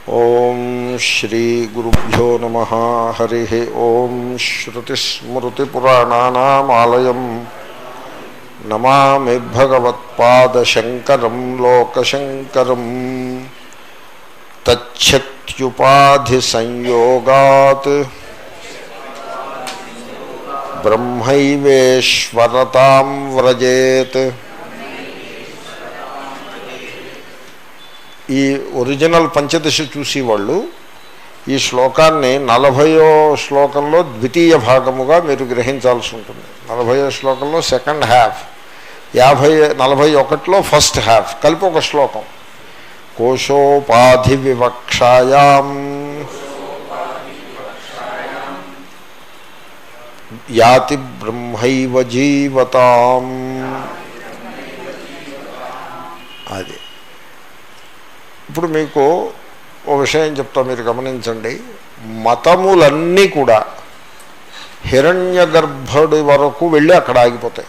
ఓం శ్రీ గురుభ్యో నమః. హరి ఓం. శ్రుతిస్మృతిపురాణానామాలయం నమామి భగవత్పాదశంకరం లోకశంకరం. తచ్ఛత్యుపాధిసంయోగాత్ బ్రహ్మైవేశ్వరతాం వ్రజేత్. ఈ ఒరిజినల్ పంచదశ చూసేవాళ్ళు ఈ శ్లోకాన్ని 40వ శ్లోకంలో ద్వితీయ భాగముగా మీరు గ్రహించాల్సి ఉంటుంది. 40వ శ్లోకంలో సెకండ్ హాఫ్, 41లో ఫస్ట్ హాఫ్ కలిపి ఒక శ్లోకం. కోశోపాధి వివక్షాయాం యాతి బ్రహ్మైవ జీవతాం. అది ఇప్పుడు మీకు ఓ విషయం చెప్తా, మీరు గమనించండి. మతములన్నీ కూడా హిరణ్యగర్భుడి వరకు వెళ్ళి అక్కడ ఆగిపోతాయి.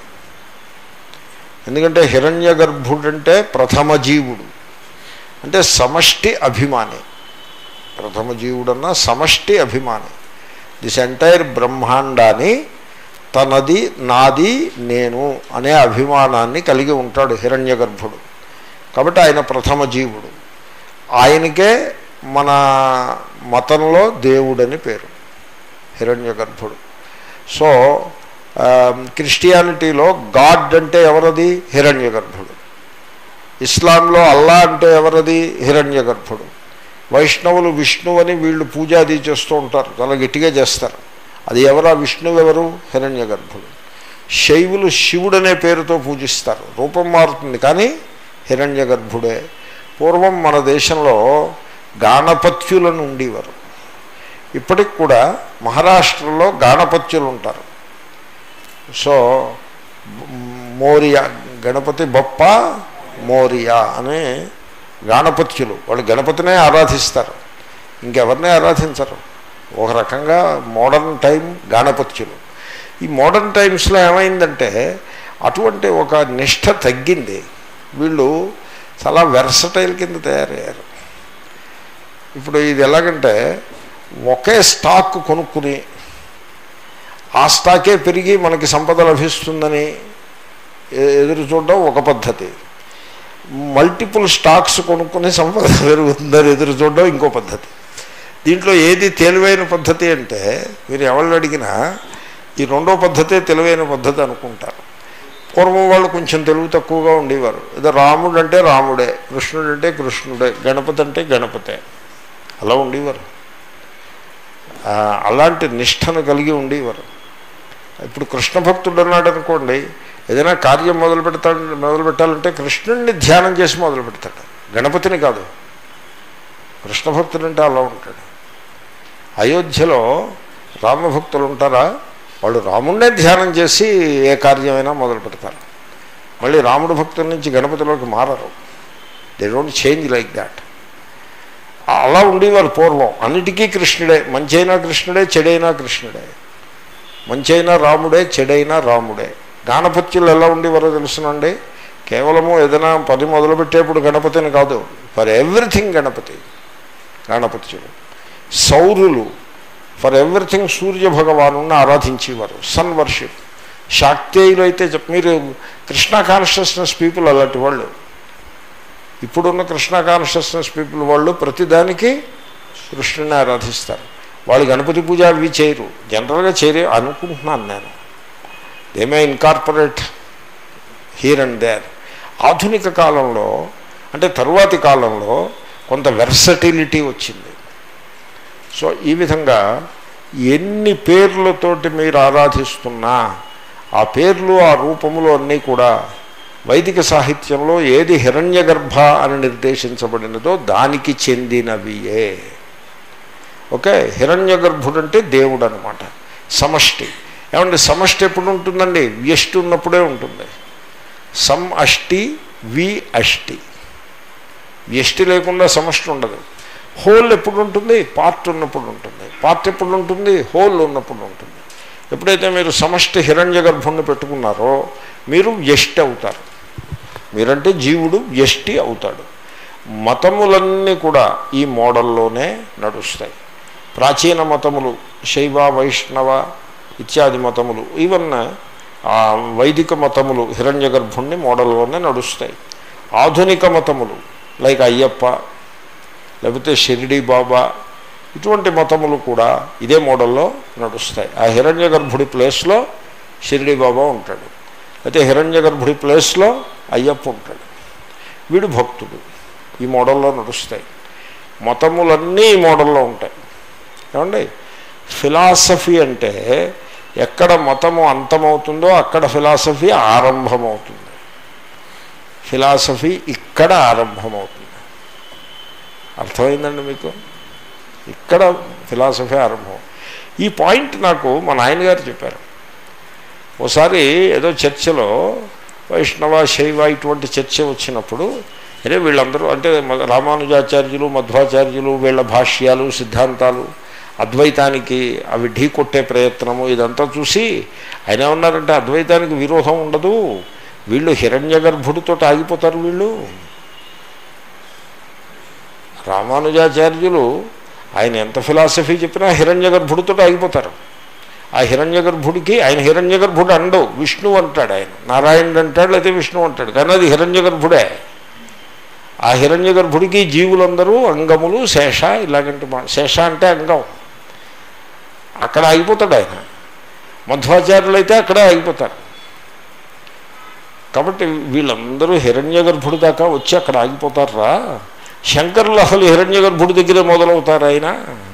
ఎందుకంటే హిరణ్యగర్భుడంటే ప్రథమ జీవుడు, అంటే సమష్టి అభిమాని. ప్రథమ జీవుడన్నా సమష్టి అభిమాని. దిస్ ఎంటైర్ బ్రహ్మాండాన్ని తనది, నాది, నేను అనే అభిమానాన్ని కలిగి ఉంటాడు హిరణ్యగర్భుడు. కాబట్టి ఆయన ప్రథమ జీవుడు. ఆయనకే మన మతంలో దేవుడని పేరు, హిరణ్యగర్భుడు. సో క్రిస్టియానిటీలో గాడ్ అంటే ఎవరది? హిరణ్యగర్భుడు. ఇస్లాంలో అల్లా అంటే ఎవరది? హిరణ్యగర్భుడు. వైష్ణవులు విష్ణువు అని వీళ్ళు పూజ అది చేస్తూ ఉంటారు, చాలా గట్టిగా చేస్తారు. అది ఎవరా? విష్ణువు ఎవరు? హిరణ్యగర్భుడు. శైవులు శివుడు అనే పేరుతో పూజిస్తారు, రూపం మారుతుంది కానీ హిరణ్యగర్భుడే. పూర్వం మన దేశంలో గాణపత్యులను ఉండేవారు. ఇప్పటికి కూడా మహారాష్ట్రలో గాణపత్యులు ఉంటారు. సో మోరియా, గణపతి బప్ప మోరియా అనే గాణపత్యులు, వాళ్ళు గణపతినే ఆరాధిస్తారు, ఇంకెవరినే ఆరాధించరు. ఒక రకంగా మోడర్న్ టైం గాణపత్యులు. ఈ మోడర్న్ టైమ్స్లో ఏమైందంటే అటువంటి ఒక నిష్ఠ తగ్గింది. వీళ్ళు చాలా వెర్సటైల్ కింద తయారయ్యారు. ఇప్పుడు ఇది ఎలాగంటే ఒకే స్టాక్ కొనుక్కుని ఆ స్టాకే పెరిగి మనకి సంపద లభిస్తుందని ఎదురు చూడడం ఒక పద్ధతి. మల్టిపుల్ స్టాక్స్ కొనుక్కుని సంపద పెరుగుతుందని ఎదురు చూడడం ఇంకో పద్ధతి. దీంట్లో ఏది తెలివైన పద్ధతి అంటే మీరు ఎవరిని అడిగినా ఈ రెండో పద్ధతే తెలివైన పద్ధతి అనుకుంటారు. పూర్వం వాళ్ళు కొంచెం తెలుగు తక్కువగా ఉండేవారు. ఏదో రాముడు అంటే రాముడే, కృష్ణుడు అంటే కృష్ణుడే, గణపతి అంటే గణపతే, అలా ఉండేవారు. అలాంటి నిష్ఠను కలిగి ఉండేవారు. ఇప్పుడు కృష్ణ భక్తుడు అన్నాడు అనుకోండి, ఏదైనా కార్యం మొదలు పెట్టాలంటే కృష్ణుడిని ధ్యానం చేసి మొదలు పెడతాడు, గణపతిని కాదు. కృష్ణ భక్తుడు అంటే అలా ఉంటాడు. అయోధ్యలో రామభక్తులు ఉంటారా, వాళ్ళు రాముడినే ధ్యానం చేసి ఏ కార్యమైనా మొదలు పెడతారు. మళ్ళీ రాముడు భక్తుల నుంచి గణపతిలోకి మారరు. They don't change like that. అలా ఉండేవారు పూర్వం. అన్నిటికీ కృష్ణుడే, మంచి అయినా కృష్ణుడే, చెడైనా కృష్ణుడే. మంచి అయినా రాముడే, చెడైనా రాముడే. గాణపత్యులు ఎలా ఉండేవారో తెలుసునండి. కేవలము ఏదైనా పని మొదలుపెట్టేప్పుడు గణపతిని కాదు, ఫర్ ఎవ్రీథింగ్ గణపతి, గాణపత్యులు. సౌరులు ఫర్ ఎవ్రీథింగ్ సూర్య భగవాను ఆరాధించేవారు, సన్ వర్షిప్. శాక్తేయులు అయితే మీరు కృష్ణ కాన్షియస్నెస్ పీపుల్ అలాంటి వాళ్ళు. ఇప్పుడున్న కృష్ణ కాన్షియస్నెస్ పీపుల్ వాళ్ళు ప్రతిదానికి కృష్ణుని ఆరాధిస్తారు. వాళ్ళు గణపతి పూజ అవి చేయరు, జనరల్గా చేయరు అనుకుంటున్నాను నేను. They may incorporate here and there. ఆధునిక కాలంలో అంటే తరువాతి కాలంలో కొంత వెర్సటిలిటీ వచ్చింది. సో ఈ విధంగా ఎన్ని పేర్లతోటి మీరు ఆరాధిస్తున్నా ఆ పేర్లు, ఆ రూపములు అన్నీ కూడా వైదిక సాహిత్యంలో ఏది హిరణ్యగర్భ అని నిర్దేశించబడినదో దానికి చెందినవియే. ఓకే, హిరణ్యగర్భుడు అంటే దేవుడు అనమాట, సమష్టి. ఏమంటే సమష్టి ఎప్పుడు ఉంటుందండి? వ్యష్టి ఉన్నప్పుడే ఉంటుంది. సమ్ అష్టి, వి అష్టి. వ్యష్టి లేకుండా సమష్టి ఉండదు. హోల్ ఎప్పుడు ఉంటుంది? పార్ట్ ఉన్నప్పుడు ఉంటుంది. పార్ట్ ఎప్పుడు ఉంటుంది? హోల్ ఉన్నప్పుడు ఉంటుంది. ఎప్పుడైతే మీరు సమష్టి హిరణ్యగర్భుణ్ణి పెట్టుకున్నారో మీరు వ్యష్టి అవుతారు. మీరంటే జీవుడు వ్యష్టి అవుతాడు. మతములన్నీ కూడా ఈ మోడల్లోనే నడుస్తాయి. ప్రాచీన మతములు శైవ వైష్ణవ ఇత్యాది మతములు, ఈవెన్ వైదిక మతములు హిరణ్య గర్భుణ్ణి మోడల్లోనే నడుస్తాయి. ఆధునిక మతములు లైక్ అయ్యప్ప లేకపోతే షిరిడి బాబా ఇటువంటి మతములు కూడా ఇదే మోడల్లో నడుస్తాయి. ఆ హిరణ్య గర్భుడి ప్లేస్లో షిరిడి బాబా ఉంటాడు, అయితే హిరణ్య గర్భుడి ప్లేస్లో అయ్యప్ప ఉంటాడు. వీడు భక్తుడు. ఈ మోడల్లో నడుస్తాయి. మతములన్నీ ఈ మోడల్లో ఉంటాయి. ఏమండి, ఫిలాసఫీ అంటే ఎక్కడ మతము అంతమవుతుందో అక్కడ ఫిలాసఫీ ఆరంభమవుతుంది. ఫిలాసఫీ ఇక్కడ ఆరంభమవుతుంది. అర్థమైందండి మీకు? ఇక్కడ ఫిలాసఫీ ఆరంభం. ఈ పాయింట్ నాకు మా నాయనగారు చెప్పారు. ఓసారి ఏదో చర్చలో వైష్ణవ శైవ ఇటువంటి చర్చ వచ్చినప్పుడు, అరే వీళ్ళందరూ అంటే రామానుజాచార్యులు మధ్వాచార్యులు వీళ్ళ భాష్యాలు సిద్ధాంతాలు అద్వైతానికి అవి ఢీ కొట్టే ప్రయత్నము ఇదంతా చూసి ఆయన ఉన్నారంటే అద్వైతానికి విరోధం ఉండదు, వీళ్ళు హిరణ్య గర్భుడితో ఆగిపోతారు. వీళ్ళు రామానుజాచార్యులు ఆయన ఎంత ఫిలాసఫీ చెప్పినా హిరణ్య గర్భుడితో ఆగిపోతారు. ఆ హిరణ్య గర్భుడికి ఆయన హిరణ్య గర్భుడు అండవు, విష్ణువు అంటాడు. ఆయన నారాయణుడు అంటాడు, లేకపోతే విష్ణువు అంటాడు, కానీ అది హిరణ్య గర్భుడే. ఆ హిరణ్య గర్భుడికి జీవులందరూ అంగములు శేష ఇలాగంటే శేష అంటే అంగం, అక్కడ ఆగిపోతాడు ఆయన. మధ్వాచార్యులు అయితే అక్కడే ఆగిపోతారు. కాబట్టి వీళ్ళందరూ హిరణ్య గర్భుడి దాకా వచ్చి అక్కడ ఆగిపోతారా? శంకరులు అసలు హిరణ్య గర్భుడి దగ్గరే మొదలవుతారు. ఆయన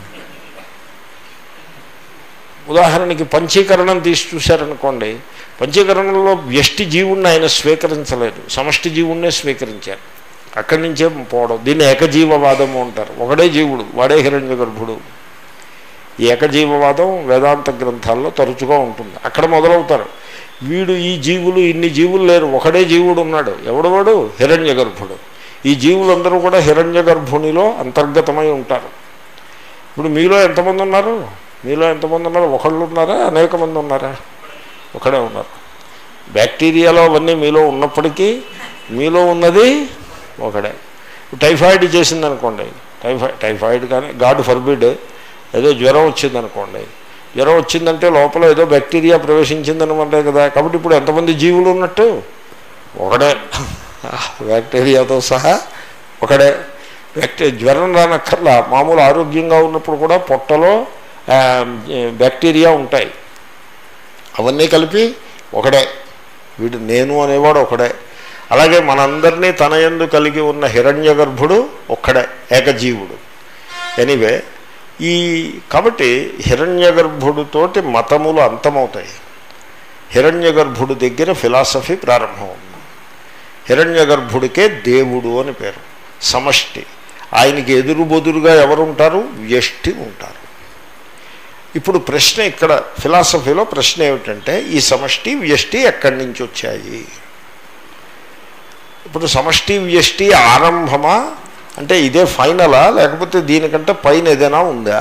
ఉదాహరణకి పంచీకరణం తీసి చూశారనుకోండి, పంచీకరణంలో వ్యష్టి జీవుణ్ణి ఆయన స్వీకరించలేదు, సమష్టి జీవుణ్ణే స్వీకరించారు. అక్కడి నుంచే పోవడం. దీన్ని ఏకజీవవాదము అంటారు. ఒకడే జీవుడు, వాడే హిరణ్య గర్భుడు. ఈ ఏకజీవవాదం వేదాంత గ్రంథాల్లో తరచుగా ఉంటుంది. అక్కడ మొదలవుతారు. వీడు ఈ జీవులు ఇన్ని జీవులు లేరు, ఒకడే జీవుడు ఉన్నాడు. ఎవడు వాడు? హిరణ్య గర్భుడు. ఈ జీవులందరూ కూడా హిరణ్య గర్భునిలో అంతర్గతమై ఉంటారు. ఇప్పుడు మీలో ఎంతమంది ఉన్నారు? మీలో ఎంతమంది ఉన్నారు? ఒకళ్ళు ఉన్నారా? అనేక మంది ఉన్నారా? ఒకడే ఉన్నారు. బ్యాక్టీరియాలో అవన్నీ మీలో ఉన్నప్పటికీ మీలో ఉన్నది ఒకడే. టైఫాయిడ్ చేసిందనుకోండి, టైఫాయిడ్ కానీ గాడ్ ఫర్బిడ్ ఏదో జ్వరం వచ్చిందనుకోండి, జ్వరం వచ్చిందంటే లోపల ఏదో బ్యాక్టీరియా ప్రవేశించిందనమాట కదా. కాబట్టి ఇప్పుడు ఎంతమంది జీవులు ఉన్నట్టు? ఒకడే, బ్యాక్టీరియాతో సహా ఒకడే. జ్వరం రానక్కర్లా, మామూలు ఆరోగ్యంగా ఉన్నప్పుడు కూడా పొట్టలో బ్యాక్టీరియా ఉంటాయి. అవన్నీ కలిపి ఒకడే. వీడు నేను అనేవాడు ఒకడే. అలాగే మనందరినీ తన యందు కలిగి ఉన్న హిరణ్య గర్భుడు ఒక్కడే, ఏకజీవుడు. ఎనీవే, కాబట్టి హిరణ్య గర్భుడితోటి మతములు అంతమవుతాయి. హిరణ్య గర్భుడి దగ్గర ఫిలాసఫీ ప్రారంభమవుతుంది. హిరణ్య గర్భుడికే దేవుడు అని పేరు, సమష్టి. ఆయనకి ఎదురుబొదురుగా ఎవరుంటారు? వ్యష్టి ఉంటారు. ఇప్పుడు ప్రశ్న ఇక్కడ ఫిలాసఫీలో ప్రశ్న ఏమిటంటే, ఈ సమష్టి వ్యష్టి ఎక్కడి నుంచి వచ్చాయి? ఇప్పుడు సమష్టి వ్యష్టి ఆరంభమా అంటే ఇదే ఫైనలా, లేకపోతే దీనికంటే పైన ఏదైనా ఉందా?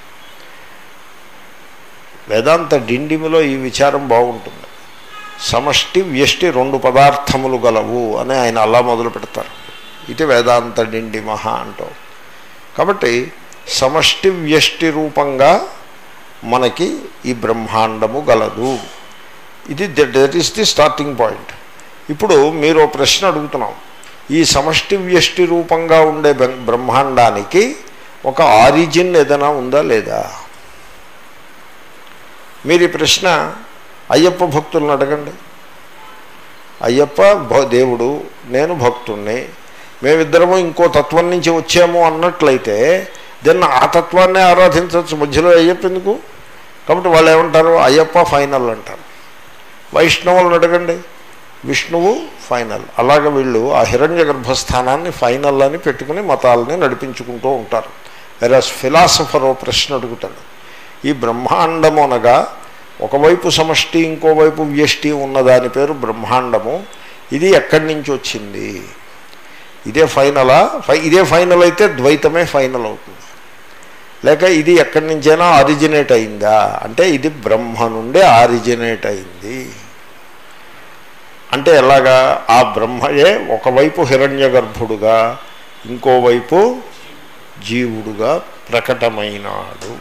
వేదాంత డిండిమిలో ఈ విచారం బాగుంటుంది. సమష్టి వ్యష్టి రెండు పదార్థములు గలవు అని ఆయన అలా మొదలు పెడతారు. ఇది వేదాంత డిండిమహ అంటూ. కాబట్టి సమష్టి వ్యష్టి రూపంగా మనకి ఈ బ్రహ్మాండము గలదు. ఇది that is the starting point. ఇప్పుడు మీరు ప్రశ్న అడుగుతున్నాం, ఈ సమష్టి వ్యష్టి రూపంగా ఉండే బ్రహ్మాండానికి ఒక ఆరిజిన్ ఏదైనా ఉందా లేదా? మీరు ఈ ప్రశ్న అయ్యప్ప భక్తులను అడగండి. అయ్యప్ప దేవుడు, నేను భక్తుణ్ణి, మేమిద్దరము ఇంకో తత్వం నుంచి వచ్చాము అన్నట్లయితే దాన్ని ఆ తత్వాన్నే ఆరాధించవచ్చు. మధ్యలో అయ్యప్ప ఎందుకు? కాబట్టి వాళ్ళు ఏమంటారు? అయ్యప్ప ఫైనల్ అంటారు. వైష్ణవులను అడగండి, విష్ణువు ఫైనల్. అలాగే వీళ్ళు ఆ హిరణ్య గర్భస్థానాన్ని ఫైనల్ అని పెట్టుకుని మతాలని నడిపించుకుంటూ ఉంటారు. వెరాస్ ఫిలాసఫర్ ఓ ప్రశ్న అడుగుతాడు, ఈ బ్రహ్మాండము అనగా ఒకవైపు సమష్టి ఇంకోవైపు వ్యష్టి ఉన్నదాని పేరు బ్రహ్మాండము, ఇది ఎక్కడి నుంచి వచ్చింది? ఇదే ఫైనలా? ఇదే ఫైనల్ అయితే ద్వైతమే ఫైనల్ అవుతుంది. లేక ఇది ఎక్కడి నుంచైనా ఆరిజినేట్ అయిందా అంటే ఇది బ్రహ్మ నుండే ఆరిజినేట్ అయింది. అంటే ఎలాగా? ఆ బ్రహ్మయే ఒకవైపు హిరణ్య గర్భుడుగా ఇంకోవైపు జీవుడుగా ప్రకటమైనాడు.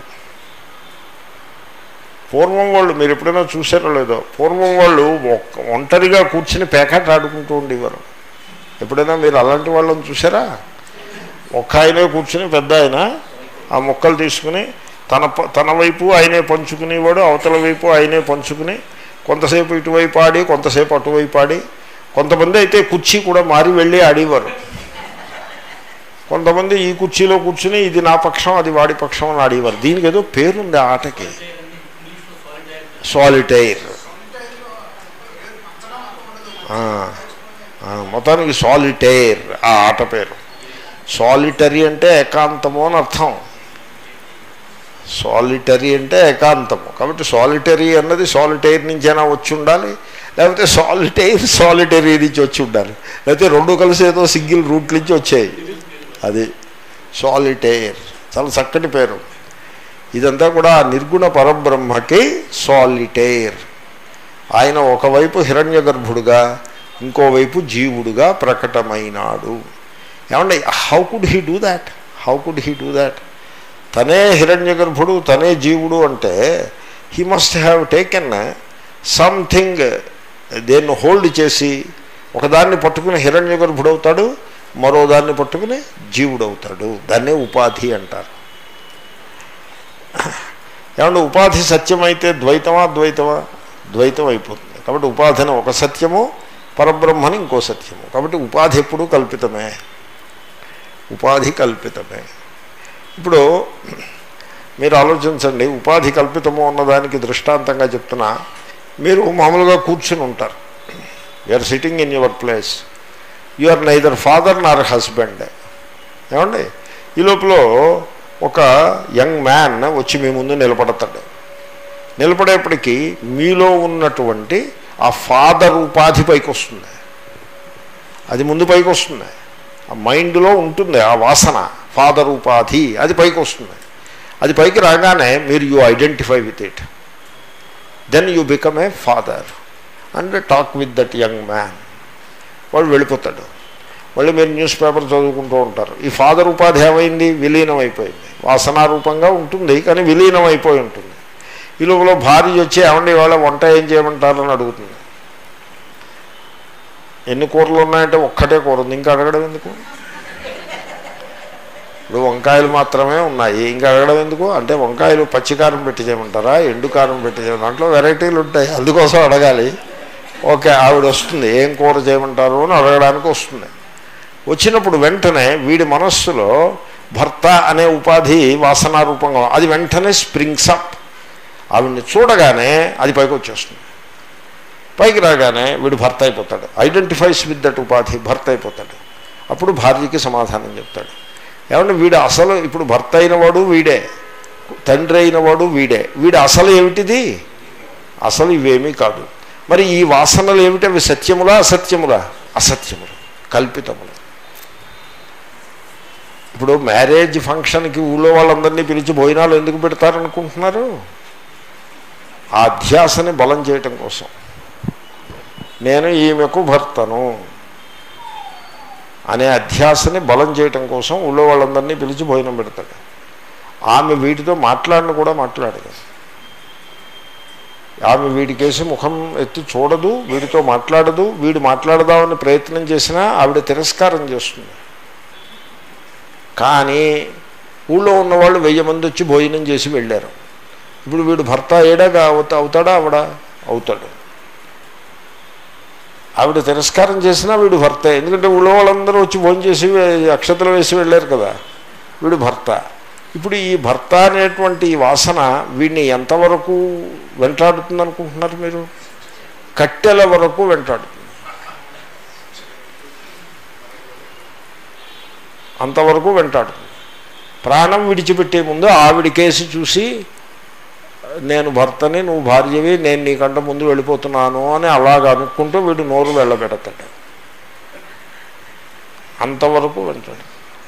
పూర్వం వాళ్ళు మీరు ఎప్పుడైనా చూసారో లేదో, పూర్వం వాళ్ళు ఒంటరిగా కూర్చుని పేకాట ఆడుకుంటూ ఉండేవారు. ఎప్పుడైనా మీరు అలాంటి వాళ్ళని చూసారా? ఒక్క ఆయనే కూర్చుని పెద్ద ఆయన ఆ ముక్కలు తీసుకుని తన వైపు ఆయనే పంచుకునేవాడు, అవతల వైపు ఆయనే పంచుకుని కొంతసేపు ఇటువైపు ఆడి కొంతసేపు అటువైపు ఆడి, కొంతమంది అయితే కుర్చీ కూడా మారి వెళ్ళి ఆడేవారు. కొంతమంది ఈ కుర్చీలో కూర్చుని ఇది నా పక్షం అది వాడి పక్షం అని ఆడేవారు. దీనికి ఏదో పేరుంది ఆ ఆటకి, సాలిటైర్. మొత్తానికి సాలిటైర్ ఆ ఆట పేరు. సాలిటరీ అంటే ఏకాంతము అని అర్థం. సాలిటరీ అంటే ఏకాంతము. కాబట్టి సాలిటరీ అన్నది సాలిటైర్ నుంచైనా వచ్చి ఉండాలి, లేకపోతే సాలిటరీ నుంచి వచ్చి ఉండాలి, లేకపోతే రెండు కలిసి ఏదో సింగిల్ రూట్ నుంచి వచ్చాయి. అది సాలిటైర్. చాలా చక్కటి పేరు. ఇదంతా కూడా నిర్గుణ పరబ్రహ్మకి సాలిటైర్. ఆయన ఒకవైపు హిరణ్య గర్భుడుగా ఇంకోవైపు జీవుడుగా ప్రకటమైనాడు. ఏమండి, how could he do that? తనే హిరణ్య గర్భుడు తనే జీవుడు అంటే he must have taken something, దేన్ని హోల్డ్ చేసి ఒకదాన్ని పట్టుకుని హిరణ్య గర్భుడు అవుతాడు, మరో దాన్ని పట్టుకుని జీవుడు అవుతాడు. దాన్నే ఉపాధి అంటారు. ఏమంటే ఉపాధి సత్యమైతే ద్వైతమా ద్వైతం అయిపోతుంది. కాబట్టి ఉపాధిని ఒక సత్యము, పరబ్రహ్మని ఇంకో సత్యము. కాబట్టి ఉపాధి ఎప్పుడూ కల్పితమే. ఇప్పుడు మీరు ఆలోచించండి, ఉపాధి కల్పితము అన్నదానికి దృష్టాంతంగా చెప్తున్నా. మీరు మామూలుగా కూర్చుని ఉంటారు, you are sitting in your place, you are neither father nor husband. ఏమండి, ఈ లోపల ఒక యంగ్ మ్యాన్ వచ్చి మీ ముందు నిలబడతాడు. నిలబడేప్పటికీ మీలో ఉన్నటువంటి ఆ ఫాదర్ ఉపాధి పైకి వస్తుంది. అది ముందు పైకి వస్తుంది. ఆ మైండ్లో ఉంటుంది ఆ వాసన, ఫాదర్ ఉపాధి, అది పైకి వస్తుంది. అది పైకి రాగానే మీరు you identify with it. Then you become a father and talk with that young man. వాడు వెళ్ళిపోతాడు. మళ్ళీ మీరు న్యూస్ పేపర్ చదువుకుంటూ ఉంటారు. ఈ ఫాదర్ ఉపాధి ఏమైంది? విలీనం అయిపోయింది. వాసనారూపంగా ఉంటుంది కానీ విలీనం అయిపోయి ఉంటుంది. ఈ లోపల భార్య వచ్చి ఏమండి వాళ్ళ వంట ఏం చేయమంటారని అడుగుతుంది. ఎన్ని కూరలు ఉన్నాయంటే ఒక్కటే కూర ఉంది, ఇంకా అడగడం ఎందుకు? ఇప్పుడు వంకాయలు మాత్రమే ఉన్నాయి, ఇంకా అడగడం ఎందుకు? అంటే వంకాయలు పచ్చికారం పెట్టి చేయమంటారా, ఎండు కారం పెట్టి చేయమంటారా? దాంట్లో వెరైటీలు ఉంటాయి, అందుకోసం అడగాలి. ఓకే, ఆవిడ వస్తుంది, ఏం కూర చేయమంటారు అని అడగడానికి వస్తుంది. వచ్చినప్పుడు వెంటనే వీడి మనస్సులో భర్త అనే ఉపాధి వాసనారూపంగా అది వెంటనే స్ప్రింగ్స్ అప్. ఆవిడ్ని చూడగానే అది పైకి వచ్చేస్తుంది. పైకి రాగానే వీడు భర్త అయిపోతాడు. ఐడెంటిఫైస్ విత్ దట్ ఉపాధి, భర్త అయిపోతాడు. అప్పుడు భార్యకి సమాధానం చెప్తాడు. ఏమంటే వీడు అసలు ఇప్పుడు భర్త అయినవాడు వీడే, తండ్రి అయినవాడు వీడే. వీడు అసలు ఏమిటిది? అసలు ఇవేమీ కాదు. మరి ఈ వాసనలు ఏమిటి? అవి సత్యములా అసత్యములా? అసత్యములు, కల్పితములు. ఇప్పుడు మ్యారేజ్ ఫంక్షన్కి ఊళ్ళో వాళ్ళందరినీ పిలిచి భోజనాలు ఎందుకు పెడతారనుకుంటున్నారు? ఆ అధ్యాసని బలం చేయటం కోసం. నేను ఈమెకు భర్తను అనే అధ్యాసని బలం చేయటం కోసం ఊళ్ళో వాళ్ళందరినీ పిలిచి భోజనం పెడతాడు. ఆమె వీటితో మాట్లాడిన కూడా మాట్లాడదు. ఆమె వీడికేసి ముఖం ఎత్తి చూడదు, వీడితో మాట్లాడదు. వీడు మాట్లాడదామని ప్రయత్నం చేసినా ఆవిడ తిరస్కారం చేస్తుంది. కానీ ఊళ్ళో ఉన్నవాళ్ళు 1000 మంది వచ్చి భోజనం చేసి వెళ్ళారు. ఇప్పుడు వీడు భర్త ఏడాగా అవుతాడా? ఆవిడ అవుతాడు. ఆవిడ తిరస్కారం చేసినా వీడు భర్త. ఎందుకంటే ఊళ్ళో వాళ్ళందరూ వచ్చి భోజనం చేసి అక్షతలు వేసి వెళ్ళారు కదా, వీడు భర్త. ఇప్పుడు ఈ భర్త అనేటువంటి ఈ వాసన వీడిని ఎంతవరకు వెంటాడుతుంది అనుకుంటున్నారు మీరు? కట్టెల వరకు వెంటాడుతుంది. అంతవరకు వెంటాడుతుంది. ప్రాణం విడిచిపెట్టే ముందు ఆవిడ కేసు చూసి నేను భర్తని, నువ్వు భార్యవి, నేను నీకంటే ముందు వెళ్ళిపోతున్నాను అని అలాగ అనుకుంటూ వీడు నోరు వెళ్ళబెడతాడు. అంతవరకు వెంటాడు.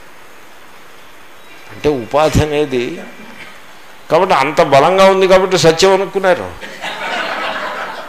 అంటే ఉపాధి అనేది కాబట్టి అంత బలంగా ఉంది కాబట్టి సత్యం అనుకున్నారు.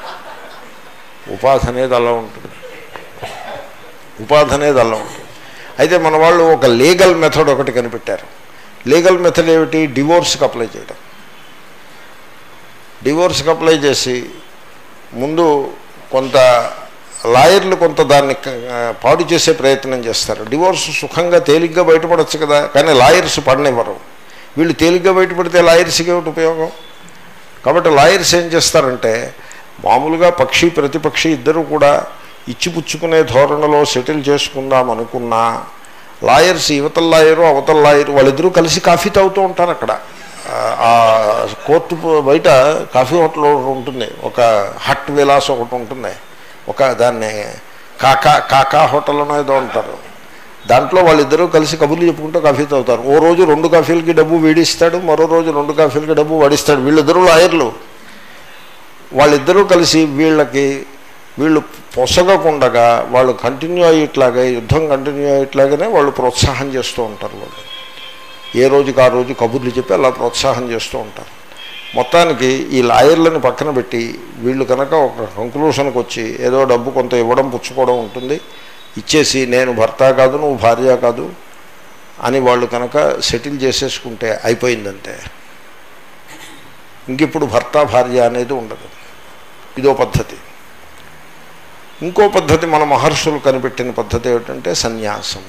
ఉపాధి అనేది అలా ఉంటుంది. అయితే మన వాళ్ళు ఒక లీగల్ మెథడ్ ఒకటి కనిపెట్టారు. లీగల్ మెథడ్ ఏమిటి? డివోర్స్కి అప్లై చేయడం. డివోర్స్కి అప్లై చేసి ముందు కొంత లాయర్లు కొంత దాన్ని పాడు చేసే ప్రయత్నం చేస్తారు. డివోర్స్ సుఖంగా తేలిగ్గా బయటపడవచ్చు కదా, కానీ లాయర్స్ పడనివ్వరు. వీళ్ళు తేలిగ్గా బయటపడితే లాయర్స్కి ఏమిటి ఉపయోగం? కాబట్టి లాయర్స్ ఏం చేస్తారంటే మామూలుగా పక్షి ప్రతిపక్షి ఇద్దరు కూడా ఇచ్చిపుచ్చుకునే ధోరణిలో సెటిల్ చేసుకుందాం అనుకున్నా లాయర్స్, యువతల లాయరు అవతల లాయరు వాళ్ళిద్దరూ కలిసి కాఫీ తాగుతూ ఉంటారు. అక్కడ ఆ కోర్టు బయట కాఫీ హోటల్ ఒకటి ఉంటుంది, ఒక హట్ విలాస్ ఒకటి ఉంటుంది, ఒక దాన్ని కాకా హోటల్ అనేదో ఉంటారు. దాంట్లో వాళ్ళిద్దరూ కలిసి కబుర్లు చెప్పుకుంటూ కాఫీ తాగుతారు. ఓ రోజు 2 కాఫీలకి డబ్బు వీడిస్తాడు, మరో రోజు 2 కాఫీలకి డబ్బు వాడిస్తాడు. వీళ్ళిద్దరూ లాయర్లు. వాళ్ళిద్దరూ కలిసి వీళ్ళు పొసగకుండగా వాళ్ళు కంటిన్యూ అయ్యేట్లాగా, యుద్ధం కంటిన్యూ అయ్యేట్లాగానే వాళ్ళు ప్రోత్సాహం చేస్తూ ఉంటారు. వాళ్ళు ఏ రోజుకి ఆ రోజు కబుర్లు చెప్పి అలా ప్రోత్సాహం చేస్తూ ఉంటారు. మొత్తానికి ఈ లాయర్లను పక్కన పెట్టి వీళ్ళు కనుక ఒక కంక్లూషన్కి వచ్చి ఏదో డబ్బు కొంత ఇవ్వడం పుచ్చుకోవడం ఉంటుంది, ఇచ్చేసి నేను భర్త కాదు నువ్వు భార్య కాదు అని వాళ్ళు కనుక సెటిల్ చేసేసుకుంటే అయిపోయిందంటే ఇంకిప్పుడు భర్త భార్య అనేది ఉండదు. ఇదో పద్ధతి. ఇంకో పద్ధతి మన మహర్షులు కనిపెట్టిన పద్ధతి ఏమిటంటే సన్యాసము.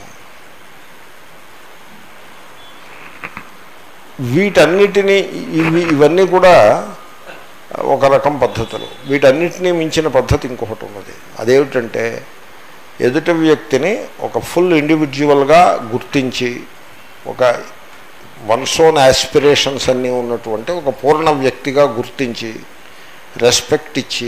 వీటన్నిటినీ ఇవన్నీ కూడా ఒక రకం పద్ధతులు. వీటన్నిటినీ మించిన పద్ధతి ఇంకొకటి ఉన్నది. అదేమిటంటే ఎదుటి వ్యక్తిని ఒక ఫుల్ ఇండివిజువల్గా గుర్తించి, ఒక వన్స్ ఓన్ యాస్పిరేషన్స్ అన్నీ ఉన్నటువంటి ఒక పూర్ణ వ్యక్తిగా గుర్తించి రెస్పెక్ట్ ఇచ్చి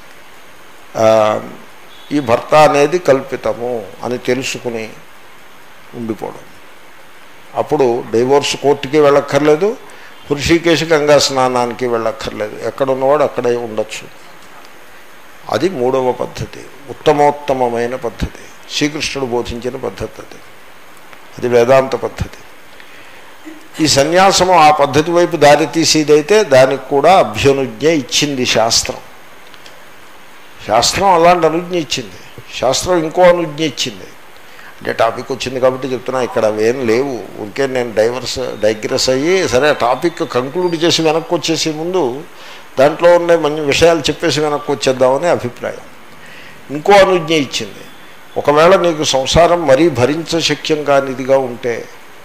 ఈ భర్త అనేది కల్పితము అని తెలుసుకుని ఉండిపోవడం. అప్పుడు డైవోర్స్ కోర్టుకి వెళ్ళక్కర్లేదు, హృషికేశ్ గంగా స్నానానికి వెళ్ళక్కర్లేదు, ఎక్కడున్నవాడు అక్కడే ఉండొచ్చు. అది 3వ పద్ధతి, ఉత్తమోత్తమైన పద్ధతి, శ్రీకృష్ణుడు బోధించిన పద్ధతి. అది వేదాంత పద్ధతి. ఈ సన్యాసము ఆ పద్ధతి వైపు దారి తీసేదైతే దానికి కూడా అభ్యనుజ్ఞ ఇచ్చింది శాస్త్రం. శాస్త్రం అలాంటి అనుజ్ఞ ఇచ్చింది. శాస్త్రం ఇంకో అనుజ్ఞ ఇచ్చింది. అంటే టాపిక్ వచ్చింది కాబట్టి చెప్తున్నా, ఇక్కడ అవేం లేవు. ఊరికే నేను డైగ్రెస్ అయ్యి సరే టాపిక్ కంక్లూడ్ చేసి వెనక్కి వచ్చేసి ముందు దాంట్లో ఉన్న మంచి విషయాలు చెప్పేసి వెనక్కి వచ్చేద్దామని అభిప్రాయం. ఇంకో అనుజ్ఞ ఇచ్చింది. ఒకవేళ నీకు సంసారం మరీ భరించశక్యం కానిదిగా ఉంటే,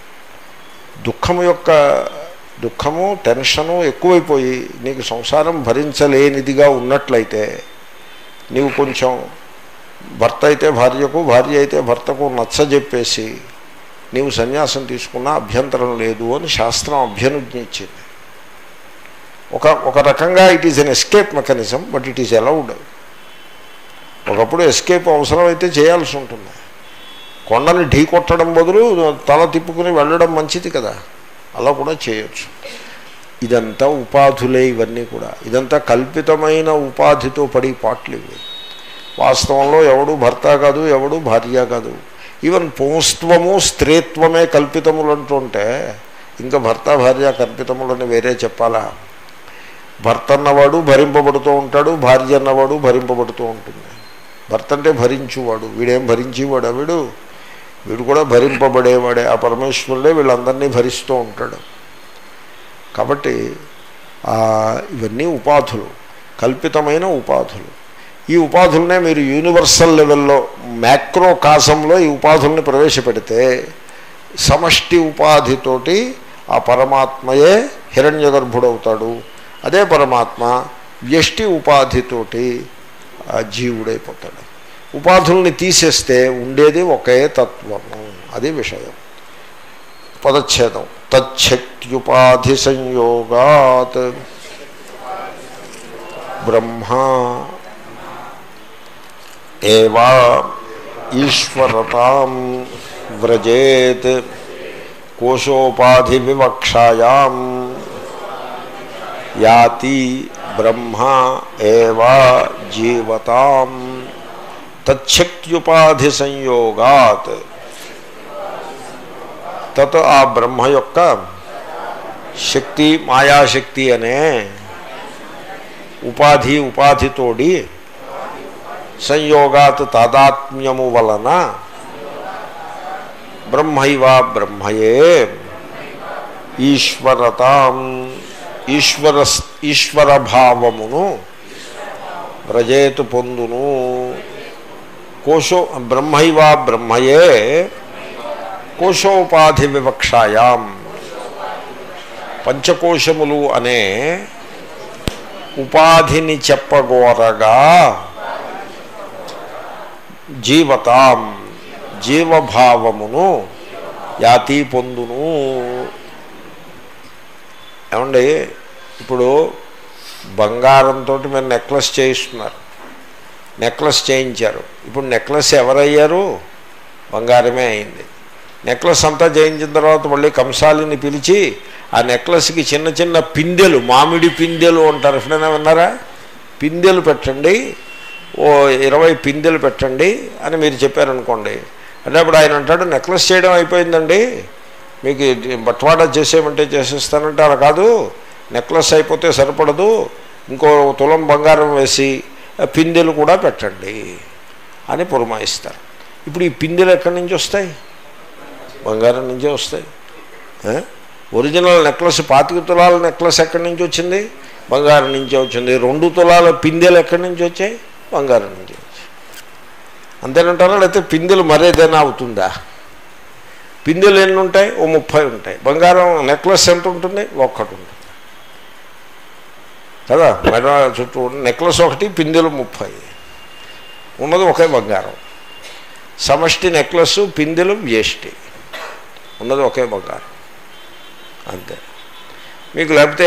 దుఃఖము టెన్షను ఎక్కువైపోయి నీకు సంసారం భరించలేనిదిగా ఉన్నట్లయితే నీవు కొంచెం భర్త అయితే భార్యకు, భార్య అయితే భర్తకు నచ్చజెప్పేసి నీవు సన్యాసం తీసుకున్నా అభ్యంతరం లేదు అని శాస్త్రం అభ్యనుజ్ఞ ఇచ్చింది. ఒక రకంగా it is an escape mechanism, but it is allowed. ఒకప్పుడు ఎస్కేప్ అవసరమైతే చేయాల్సి ఉంటుంది. కొండని ఢీ కొట్టడం బదులు తల తిప్పుకుని వెళ్ళడం మంచిది కదా, అలా కూడా చేయొచ్చు. ఇదంతా ఉపాధులే. ఇవన్నీ కూడా ఇదంతా కల్పితమైన ఉపాధితో పడి పాటలు ఇవి. వాస్తవంలో ఎవడు భర్త కాదు, ఎవడు భార్య కాదు. ఈవెన్ పుంస్త్వము స్త్రీత్వమే కల్పితములు అంటుంటే ఇంకా భర్త భార్య కల్పితములని వేరే చెప్పాలా? భర్త అన్నవాడు భరింపబడుతూ ఉంటాడు, భార్య అన్నవాడు భరింపబడుతూ ఉంటుంది. భర్త అంటే భరించువాడు, వీడేం భరించేవాడు? వీడు కూడా భరింపబడేవాడే. ఆ పరమేశ్వరుడే వీళ్ళందరినీ భరిస్తూ ఉంటాడు. కాబట్టి ఇవన్నీ ఉపాధులు, కల్పితమైన ఉపాధులు. ఈ ఉపాధులనే మీరు యూనివర్సల్ లెవెల్లో మ్యాక్రో కాసంలో ఈ ఉపాధుల్ని ప్రవేశపెడితే సమష్టి ఉపాధితోటి ఆ పరమాత్మయే హిరణ్యగర్భుడవుతాడు. అదే పరమాత్మ వ్యష్టి ఉపాధితోటి జీవుడైపోతాడు. ఉపాధుల్ని తీసేస్తే ఉండేది ఒకే తత్వము. అది విషయం. పదచ్ఛేదం. తచ్చక్త్యుపాధి సంయోగాత్ బ్రహ్మ ఏవా ఈశ్వరతాం వ్రజేత్ కోశోపాధి వివక్షాయాం యాతి బ్రహ్మ ఏవా జీవతాం. తచ్చక్త్యుపాధి సంయోగాత్, తత్ ఆ బ్రహ్మ యొక్క శక్తి, మాయాశక్తి అనే ఉపాధితోడి సంయోగాత్ తాదాత్మ్యము వలన బ్రహ్మైవా బ్రహ్మయే ఈశ్వరతాం ఈశ్వరభావమును వ్రజేతు పొందును. కోశో బ్రహ్మైవా బ్రహ్మయే కోశోపాధి వివక్షాయాం పంచకోశములు అనే ఉపాధిని చెప్పగోరగా జీవతాం జీవభావమును యాతి పొందును. ఏమండి, ఇప్పుడు బంగారంతో మీరు నెక్లెస్ చేయిస్తున్నారు, నెక్లెస్ చేయించారు. ఇప్పుడు నెక్లెస్ ఎవరయ్యారు? బంగారమే అయింది. నెక్లెస్ అంతా చేయించిన తర్వాత మళ్ళీ కంసాలిని పిలిచి ఆ నెక్లెస్కి చిన్న చిన్న పిందెలు, మామిడి పిందెలు అంటారు, ఎప్పుడైనా విన్నారా? పిందెలు పెట్టండి, ఓ 20 పిందెలు పెట్టండి అని మీరు చెప్పారనుకోండి. అంటే అప్పుడు ఆయన అంటాడు, నెక్లెస్ చేయడం అయిపోయిందండి, మీకు బట్వాడా చేసేయమంటే చేసేస్తానంటే అలా కాదు, నెక్లెస్ అయిపోతే సరిపడదు, ఇంకో తులం బంగారం వేసి పిందెలు కూడా పెట్టండి అని పురమాయిస్తారు. ఇప్పుడు ఈ పిందెలు ఎక్కడి నుంచి వస్తాయి? బంగారం నుంచే వస్తాయి. ఒరిజినల్ నెక్లెస్ 25 తులాల నెక్లెస్ ఎక్కడి నుంచి వచ్చింది? బంగారం నుంచే వచ్చింది. 2 తులాల పిందెలు ఎక్కడి నుంచి వచ్చాయి? బంగారం నుంచి వచ్చాయి. అంతేనంటారా? లేకపోతే పిందెలు మరేదైనా అవుతుందా? పిందెలు ఎన్ని ఉంటాయి? ఓ 30 ఉంటాయి. బంగారం నెక్లెస్ ఎంత ఉంటుంది? ఒక్కటి ఉంటుంది కదా. మెడ చుట్టూ నెక్లెస్ ఒకటి, పిందెలు 30 ఉన్నది ఒకే బంగారం. సమష్టి నెక్లెస్, పిందెలు వ్యష్టి, ఉన్నది ఒకే బంగారం అంతే. మీకు లేకపోతే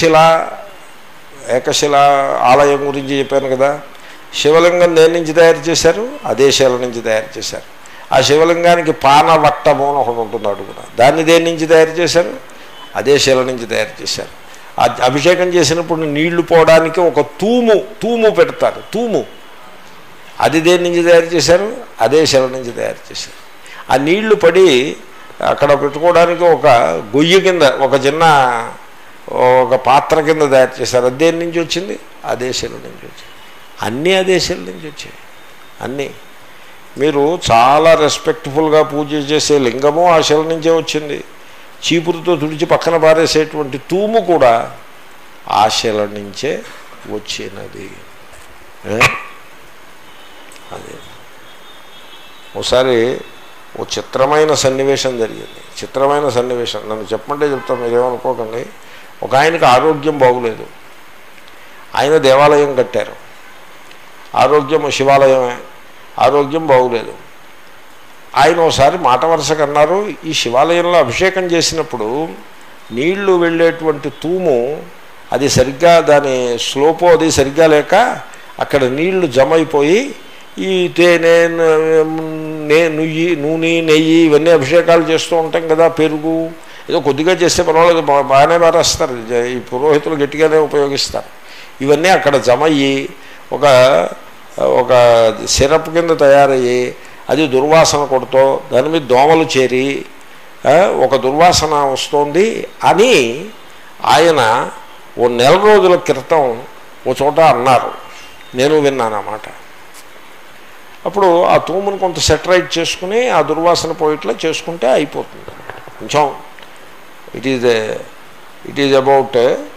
ఏకశిల ఆలయం గురించి చెప్పాను కదా. శివలింగం దేని నుంచి తయారు చేశారు? అదే శిల నుంచి తయారు చేశారు. ఆ శివలింగానికి పానవట్టము అని ఒకటి ఉంటుంది అడుగున, దాన్ని దేని నుంచి తయారు చేశారు? అదే శిల నుంచి తయారు చేశారు. అభిషేకం చేసినప్పుడు నీళ్లు పోవడానికి ఒక తూము పెడతారు, తూము. అది దేని నుంచి తయారు చేశారు? అదే శిల నుంచి తయారు చేశారు. ఆ నీళ్లు పడి అక్కడ పెట్టుకోవడానికి ఒక గొయ్యి కింద, ఒక చిన్న ఒక పాత్ర కింద తయారు చేశారు. అది దేని నుంచి వచ్చింది? అదే శిల నుంచి వచ్చింది. అన్నీ అదే శిల నుంచి వచ్చాయి. అన్నీ మీరు చాలా రెస్పెక్ట్ఫుల్గా పూజ చేసే లింగము ఆ శిల నుంచే వచ్చింది. చీపురుతో తుడిచి పక్కన పారేసేటువంటి తూము కూడా ఆ శిల నుంచే వచ్చినది. అదే ఒకసారి ఓ చిత్రమైన సన్నివేశం జరిగింది. చిత్రమైన సన్నివేశం నన్ను చెప్పమంటే చెప్తాను, మీరేమనుకోకండి. ఒక ఆయనకి ఆరోగ్యం బాగులేదు. ఆయన దేవాలయం కట్టారు, ఆరోగ్యం శివాలయమే, ఆరోగ్యం బాగులేదు. ఆయన ఒకసారి మాట వరుసగా అన్నారు, ఈ శివాలయంలో అభిషేకం చేసినప్పుడు నీళ్లు వెళ్ళేటువంటి తూము అది సరిగ్గా, దాని స్లోపో అది సరిగ్గా లేక అక్కడ నీళ్లు జమ అయిపోయి ఈ తేనె, నూనె, నెయ్యి ఇవన్నీ అభిషేకాలు చేస్తూ ఉంటాం కదా, పెరుగు ఏదో కొద్దిగా చేస్తే పర్వాలేదు, బాగానే పారేస్తారు, ఈ పురోహితులు గట్టిగానే ఉపయోగిస్తారు. ఇవన్నీ అక్కడ జమ అయ్యి ఒక సిరప్ కింద తయారయ్యి అది దుర్వాసన కొడుతూ దాని మీద దోమలు చేరి ఒక దుర్వాసన వస్తుంది అని ఆయన ఓ 4 రోజుల క్రితం ఓ చోట అన్నారు. నేను విన్నాను అన్నమాట. అప్పుడు ఆ తూమును కొంత సెటరైట్ చేసుకుని ఆ దుర్వాసన పోయిట్లా చేసుకుంటే అయిపోతుంది కొంచెం. It is about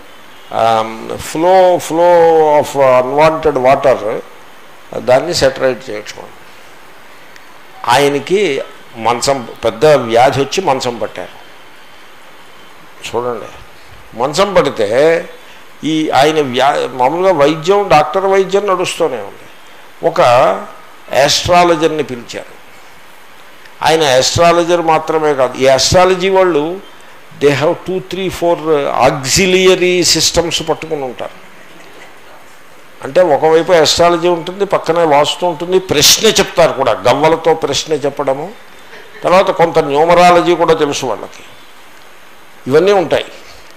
flow of unwanted water, దాన్ని సెటరైట్ చేసుకోండి. ఆయనకి మంచం, పెద్ద వ్యాధి వచ్చి మంచం పట్టారు. చూడండి, మంచం పడితే ఆయన మామూలుగా వైద్యం, డాక్టర్ వైద్యం నడుస్తూనే ఉంది. ఒక యాస్ట్రాలజర్ని పిలిచారు. ఆయన యాస్ట్రాలజర్ మాత్రమే కాదు, ఈ యాస్ట్రాలజీ వాళ్ళు దే హ్యావ్ 2, 3, 4 ఆక్సిలియరీ సిస్టమ్స్ పట్టుకుని ఉంటారు. అంటే ఒకవైపు యాస్ట్రాలజీ ఉంటుంది, పక్కనే వాస్తు ఉంటుంది, ప్రశ్న చెప్తారు కూడా, గవ్వలతో ప్రశ్న చెప్పడము, తర్వాత కొంత న్యూమరాలజీ కూడా తెలుసు వాళ్ళకి. ఇవన్నీ ఉంటాయి.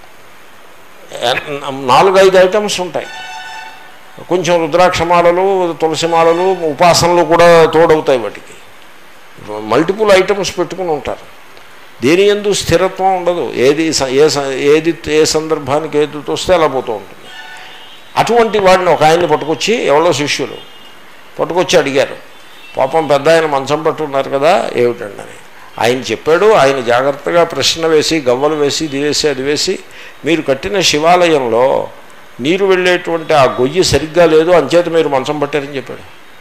4-5 ఐటమ్స్ ఉంటాయి. కొంచెం రుద్రాక్షమాలలు, తులసిమాలలు, ఉపాసనలు కూడా తోడవుతాయి వాటికి. మల్టిపుల్ ఐటమ్స్ పెట్టుకుని ఉంటారు. దేని యందు స్థిరత్వం ఉండదు. ఏది ఏ సందర్భానికి ఏది తోస్తే అలా పోతూ ఉంటుంది. అటువంటి వాడిని ఒక ఆయన్ని పట్టుకొచ్చి, ఎవరో శిష్యులు పట్టుకొచ్చి అడిగారు, పాపం పెద్ద ఆయన మంచం పట్టున్నారు కదా ఏమిటండి అని. ఆయన చెప్పాడు. ఆయన జాగ్రత్తగా ప్రశ్న వేసి గవ్వలు వేసి ఇది వేసి అది వేసి మీరు కట్టిన శివాలయంలో నీరు వెళ్ళేటువంటి ఆ గొయ్యి సరిగ్గా లేదు, అంచేత మీరు మంచం పట్టారని చెప్పాడు.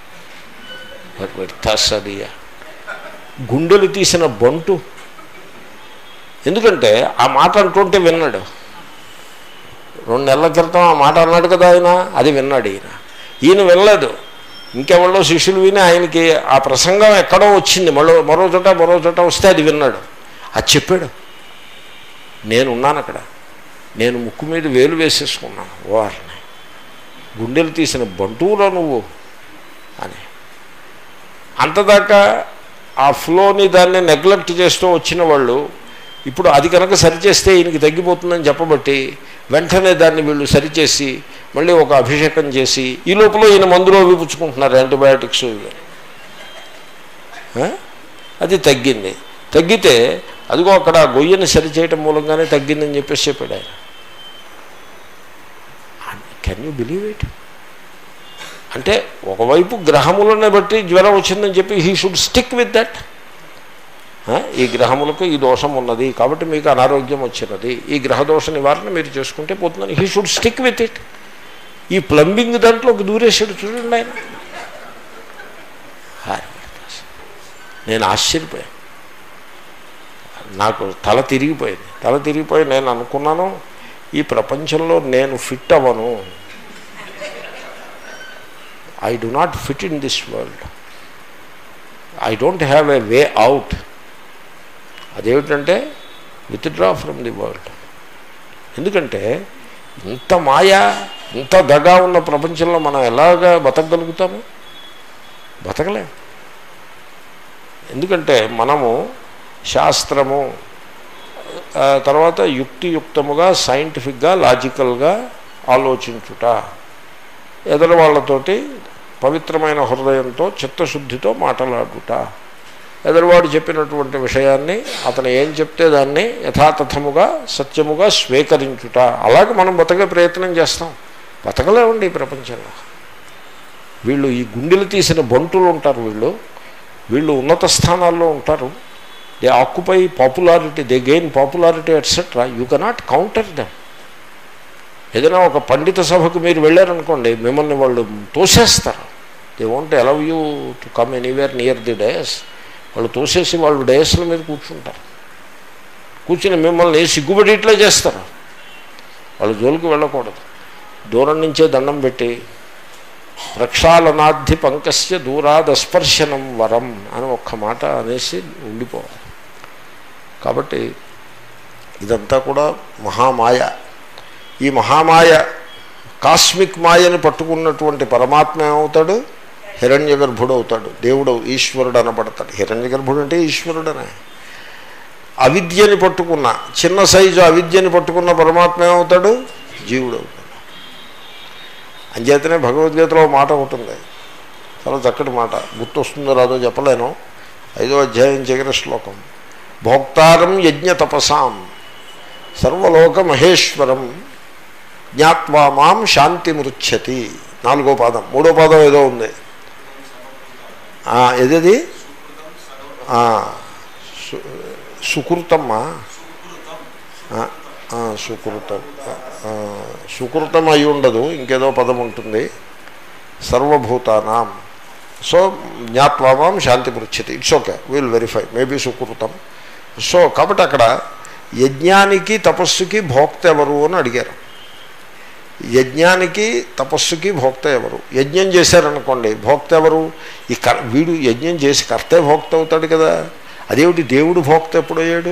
వ్యర్థాసదియ గుండెలు తీసిన బంటు. ఎందుకంటే ఆ మాట అంటుంటే విన్నాడు. 2 నెలల క్రితం ఆ మాట అన్నాడు కదా ఆయన, అది విన్నాడు ఈయన వినలేదు. ఇంకెవరో శిష్యులు విని ఆయనకి ఆ ప్రసంగం ఎక్కడో వచ్చింది, మరో చోట వస్తే అది విన్నాడు, అది చెప్పాడు. నేనున్నాను అక్కడ, నేను ముక్కు మీద వేలు వేసేసుకున్నాను. వారిని గుండెలు తీసిన బంటువులో నువ్వు అని. అంతదాకా ఆ ఫ్లోని దాన్ని నెగ్లెక్ట్ చేస్తూ వచ్చిన వాళ్ళు ఇప్పుడు అది కనుక సరిచేస్తే ఈయనకి తగ్గిపోతుందని చెప్పబట్టి వెంటనే దాన్ని వీళ్ళు సరిచేసి మళ్ళీ ఒక అభిషేకం చేసి ఈ లోపల ఈయన మందులో పుచ్చుకుంటున్నారు, యాంటీబయాటిక్స్. అది తగ్గితే అదిగో అక్కడ గొయ్యని సరిచేయటం మూలంగానే తగ్గిందని చెప్పేసి చెప్పాడు ఆయన. Can you believe it? అంటే ఒకవైపు గ్రహములను బట్టి జ్వరం వచ్చిందని చెప్పి he should stick with that. ఈ గ్రహములకు ఈ దోషం ఉన్నది కాబట్టి మీకు అనారోగ్యం వచ్చినది, ఈ గ్రహదోష నివారణ మీరు చేసుకుంటే పోతుందని he should stick with it. ఈ ప్లంబింగ్ దాంట్లోకి దూరేసాడు చూడండి ఆయన. నేను ఆశ్చర్యపోయాను, నాకు తల తిరిగిపోయి నేను అనుకున్నాను ఈ ప్రపంచంలో నేను ఫిట్ అవ్వను. I do not fit in this world, I don't have a way out. అదేమిటంటే విత్డ్రా ఫ్రమ్ ది వరల్డ్. ఎందుకంటే ఇంత మాయా ఇంత దగా ఉన్న ప్రపంచంలో మనం ఎలాగా బతకగలుగుతాము? బతకలేము. ఎందుకంటే మనము శాస్త్రము తర్వాత యుక్తియుక్తముగా సైంటిఫిక్గా లాజికల్గా ఆలోచించుట, ఎదురు వాళ్ళతోటి పవిత్రమైన హృదయంతో చిత్తశుద్ధితో మాట్లాడుట, ఎదురువాడు చెప్పినటువంటి విషయాన్ని అతను ఏం చెప్తే దాన్ని యథాతథముగా సత్యముగా స్వీకరించుట, అలాగే మనం బతకే ప్రయత్నం చేస్తాం. బతకలేమండి ఈ ప్రపంచంలో. వీళ్ళు ఈ గుండెలు తీసిన బంటులు ఉంటారు, వీళ్ళు ఉన్నత స్థానాల్లో ఉంటారు. They occupy popularity, they gain popularity etcetera. You cannot counter them. ఏదైనా ఒక పండిత సభకు మీరు వెళ్ళారనుకోండి, మిమ్మల్ని వాళ్ళు తోసేస్తారు. They won't allow you to come anywhere near the dais. వాళ్ళు తోసేసి వాళ్ళు డయస్ల మీద కూర్చుంటారు. కూర్చుని మిమ్మల్ని సిగ్గుపడి ఇట్లా చేస్తారు. వాళ్ళు జోలికి వెళ్ళకూడదు. దూరం నుంచే దండం పెట్టి ప్రక్షాళనాద్ధి పంకస్య దూరాదస్పర్శనం వరం అని ఒక్క మాట అనేసి ఉండిపోవాలి. కాబట్టి ఇదంతా కూడా మహామాయ. ఈ మహామాయ కాస్మిక్ మాయని పట్టుకున్నటువంటి పరమాత్మ ఏమవుతాడు? హిరణ్య గర్భుడు అవుతాడు, దేవుడు ఈశ్వరుడు అనబడతాడు. హిరణ్య గర్భుడు అంటే ఈశ్వరుడనే. అవిద్యని పట్టుకున్న చిన్న సైజు అవిద్యని పట్టుకున్న పరమాత్మ ఏమవుతాడు? జీవుడు అవుతాడు. అంచేతనే భగవద్గీతలో మాట ఉంటుంది, చాలా చక్కటి మాట, గుర్తొస్తుందో రాదో చెప్పలేను. 5వ అధ్యాయం చివరి శ్లోకం, భోక్తారం యజ్ఞ తపసాం సర్వలోక మహేశ్వరం జ్ఞాత్వా మాం శాంతి మృచ్చతి. 4వ పాదం, 3వ పాదం ఏదో ఉంది. ఏదది? సుకృతమ్మా, సుకృతం. సుకృతం అయి ఉండదు, ఇంకేదో పదం ఉంటుంది. సర్వభూతానాం. సో జ్ఞాత్వా మాం శాంతి పృచ్చతి. It's okay, will verify, maybe సుకృతం. సో కాబట్టి అక్కడ యజ్ఞానికి తపస్సుకి భోక్త ఎవరు అని అడిగారు. యజ్ఞానికి తపస్సుకి భోక్త ఎవరు? యజ్ఞం చేశారనుకోండి, భోక్త ఎవరు? వీడు యజ్ఞం చేసి కర్తే భోక్త అవుతాడు కదా. అదేమిటి దేవుడు భోక్త ఎప్పుడయ్యాడు?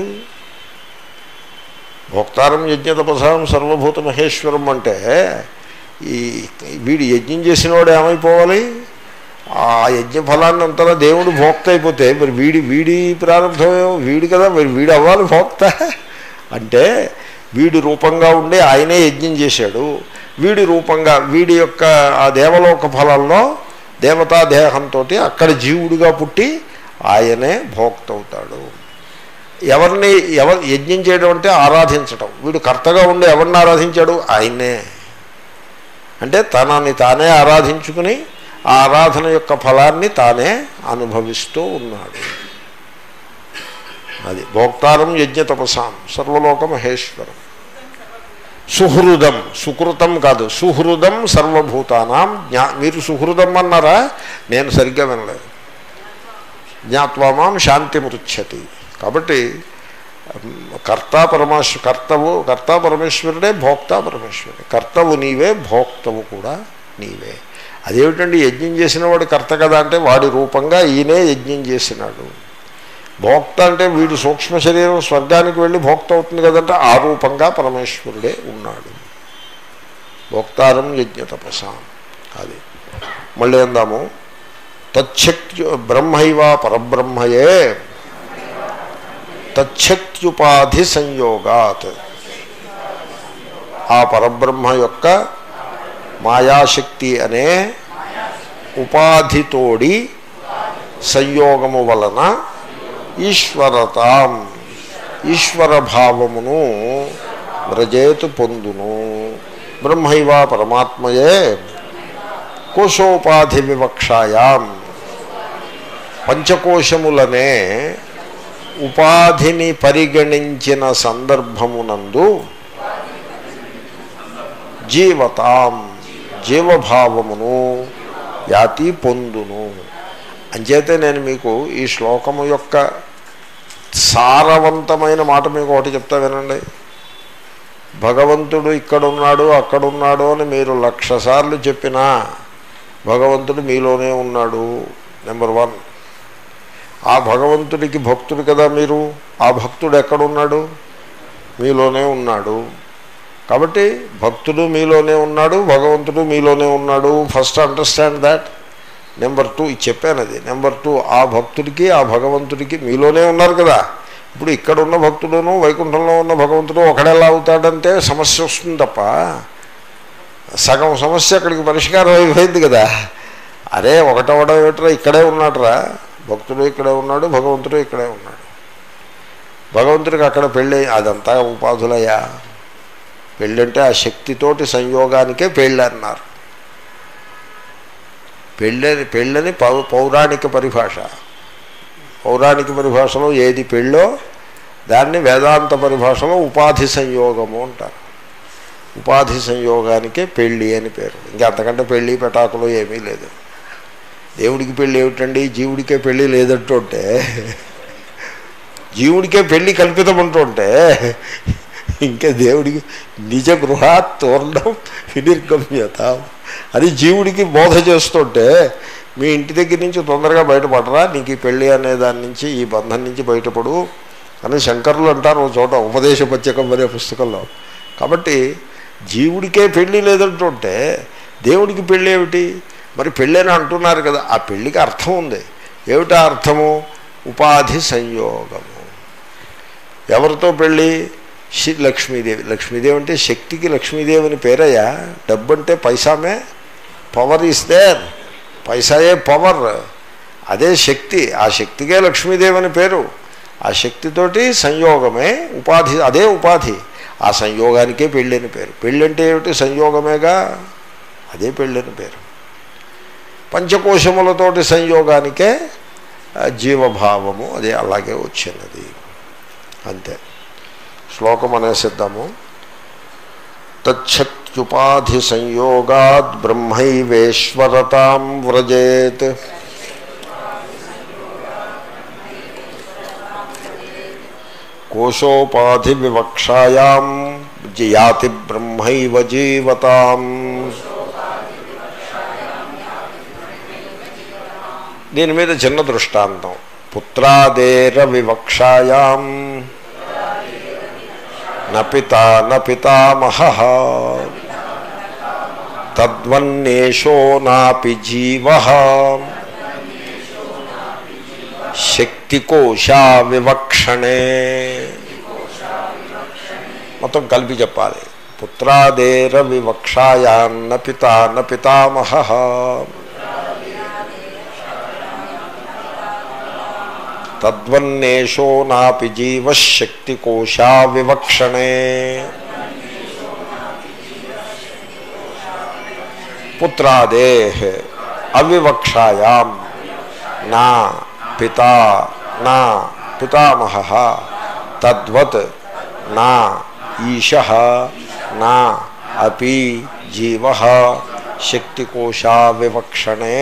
భోక్తారం యజ్ఞ తపసాం సర్వభూత మహేశ్వరం అంటే ఈ వీడు యజ్ఞం చేసినవాడు ఏమైపోవాలి? ఆ యజ్ఞ ఫలాన్ని అంతా దేవుడు భోక్త అయిపోతే మరి వీడి ప్రారంభమేమో వీడు కదా, మరి వీడు అవ్వాలి భోక్త. అంటే వీడి రూపంగా ఉండి ఆయనే యజ్ఞం చేశాడు. వీడి రూపంగా వీడి యొక్క ఆ దేవలోక ఫలంలో దేవతా దేహంతో అక్కడ జీవుడిగా పుట్టి ఆయనే భోక్త అవుతాడు. ఎవరు యజ్ఞం చేయడం అంటే ఆరాధించడం. వీడు కర్తగా ఉండి ఎవరిని ఆరాధించాడు? ఆయనే. అంటే తనని తానే ఆరాధించుకుని ఆ ఆరాధన యొక్క ఫలాన్ని తానే అనుభవిస్తూ ఉన్నాడు. అది భోక్తారం యజ్ఞతపసాం సర్వలోక మహేశ్వరం. సుహృదం, సుకృతం కాదు, సుహృదం సర్వభూతానాం మీరు సుహృదం అన్నారా? నేను సరిగ్గా వినలేదు. జ్ఞాత్వా మాం శాంతి మృచ్చతి. కాబట్టి కర్త పరమేశ్వరుడే, భోక్తా పరమేశ్వరుడే. కర్తవు నీవే, భోక్తవు కూడా నీవే. అదేమిటండి యజ్ఞం చేసిన వాడు కర్త కదా అంటే వాడి రూపంగా ఈయనే యజ్ఞం చేసినాడు. భోక్త అంటే వీడు సూక్ష్మ శరీరం స్వర్గానికి వెళ్ళి భోక్త అవుతుంది కదంటే ఆ రూపంగా పరమేశ్వరుడే ఉన్నాడు. భోక్తారం యజ్ఞతపసాం. అది మళ్ళీ అందాము. తచ్చక్త్యు బ్రహ్మైవ పరబ్రహ్మయే తచ్చక్త్యుపాధి సంయోగాత్. ఆ పరబ్రహ్మ యొక్క మాయాశక్తి అనే ఉపాధితోడి సంయోగము వలన ఈశ్వరతాం ఈశ్వరభావమును వ్రజేతు పొందును. బ్రహ్మైవ పరమాత్మయే కోశోపాధి వివక్షాయాం పంచకోశములనే ఉపాధిని పరిగణించిన సందర్భమునందు జీవతాం జీవభావమును యాతి పొందును. అంచేతే నేను మీకు ఈ శ్లోకము యొక్క సారవంతమైన మాట మీకు ఒకటి చెప్తా వినండి. భగవంతుడు ఇక్కడున్నాడు అక్కడున్నాడు అని మీరు 1,00,000 సార్లు చెప్పినా భగవంతుడు మీలోనే ఉన్నాడు. నెంబర్ 1. ఆ భగవంతుడికి భక్తుడు కదా మీరు. ఆ భక్తుడు ఎక్కడున్నాడు? మీలోనే ఉన్నాడు. కాబట్టి భక్తుడు మీలోనే ఉన్నాడు, భగవంతుడు మీలోనే ఉన్నాడు. First understand that. నెంబర్ 2 ఇది చెప్పాను. అది నెంబర్ 2. ఆ భక్తుడికి ఆ భగవంతుడికి మీలోనే ఉన్నారు కదా. ఇప్పుడు ఇక్కడ ఉన్న భక్తుడును వైకుంఠంలో ఉన్న భగవంతుడు ఒకడెలా అవుతాడంటే సమస్య వస్తుంది తప్ప సగం సమస్య అక్కడికి పరిష్కారం అయిపోయింది కదా. అరే ఒకటవడం ఏమిట్రా, ఇక్కడే ఉన్నాడురా. భక్తుడు ఇక్కడే ఉన్నాడు, భగవంతుడు ఇక్కడే ఉన్నాడు. భగవంతుడికి అక్కడ పెళ్ళి, అదంతా ఉపాధులయ్యా. పెళ్ళంటే ఆ శక్తితోటి సంయోగానికే పెళ్ళి అన్నారు. పెళ్ళని పౌరాణిక పరిభాష. పౌరాణిక పరిభాషలో ఏది పెళ్ళో దాన్ని వేదాంత పరిభాషలో ఉపాధి సంయోగము అంటారు. ఉపాధి సంయోగానికే పెళ్ళి అని పేరు. ఇంకా అంతకంటే పెళ్ళి పెటాకులు ఏమీ లేదు. దేవుడికి పెళ్ళి ఏమిటండి, జీవుడికే పెళ్ళి లేదంటుంటే, జీవుడికే పెళ్ళి కల్పితమంటుంటే ఇంకా దేవుడికి నిజ గృహాత్ తోరణం వినిర్గమ్యత అది జీవుడికి బోధ చేస్తుంటే మీ ఇంటి దగ్గర నుంచి తొందరగా బయటపడరా, నీకు ఈ పెళ్ళి అనే దాని నుంచి, ఈ బంధం నుంచి బయటపడు అని శంకరులు అంటారు ఒక చోట ఉపదేశపత్యకం అనే పుస్తకంలో. కాబట్టి జీవుడికే పెళ్ళి లేదంటుంటే దేవుడికి పెళ్ళి ఏమిటి? మరి పెళ్ళని అంటున్నారు కదా, ఆ పెళ్ళికి అర్థం ఉంది. ఏమిటా అర్థము? ఉపాధి సంయోగము. ఎవరితో పెళ్ళి? లక్ష్మీదేవి. లక్ష్మీదేవి అంటే శక్తికి లక్ష్మీదేవి అని పేరయ్యా. డబ్బు అంటే పైసామే. Power is there. పైసాయే పవర్, అదే శక్తి. ఆ శక్తికే లక్ష్మీదేవి అని పేరు. ఆ శక్తితోటి సంయోగమే ఉపాధి, అదే ఉపాధి. ఆ సంయోగానికే పెళ్ళని పేరు. పెళ్ళంటే ఏమిటి? సంయోగమేగా, అదే పెళ్ళని పేరు. పంచకోశములతోటి సంయోగానికే జీవభావము, అదే అలాగే వచ్చినది. అంతే. శ్లోకం అనేసిద్దాము. తచ్చక్త్యుపాధి సంయోగాద్ బ్రహ్మైవేశ్వరతాం వ్రజేత్. కోశోపాధి వివక్షాయాం యాతి బ్రహ్మైవ జీవతాం. దీని మీద చిన్న దృష్టాంతం. పుత్రాదేర వివక్షాయాం నపితా నపితామహః తద్వన్నేషో నాపి జీవః శక్తికోశా వివక్షణే. మొత్తం కలిపి చెప్పాలి. పుత్రాదేర వివక్షాయాన్న పితా న పితామహః తద్వన్నేషో నాపి జీవశక్తికోశా వివక్షణే. పుత్రాదేః అవివక్షాయాం నా పితా నా పితామహ తద్వత్ నా ఈశః నా అపి జీవః శక్తికోశా వివక్షణే.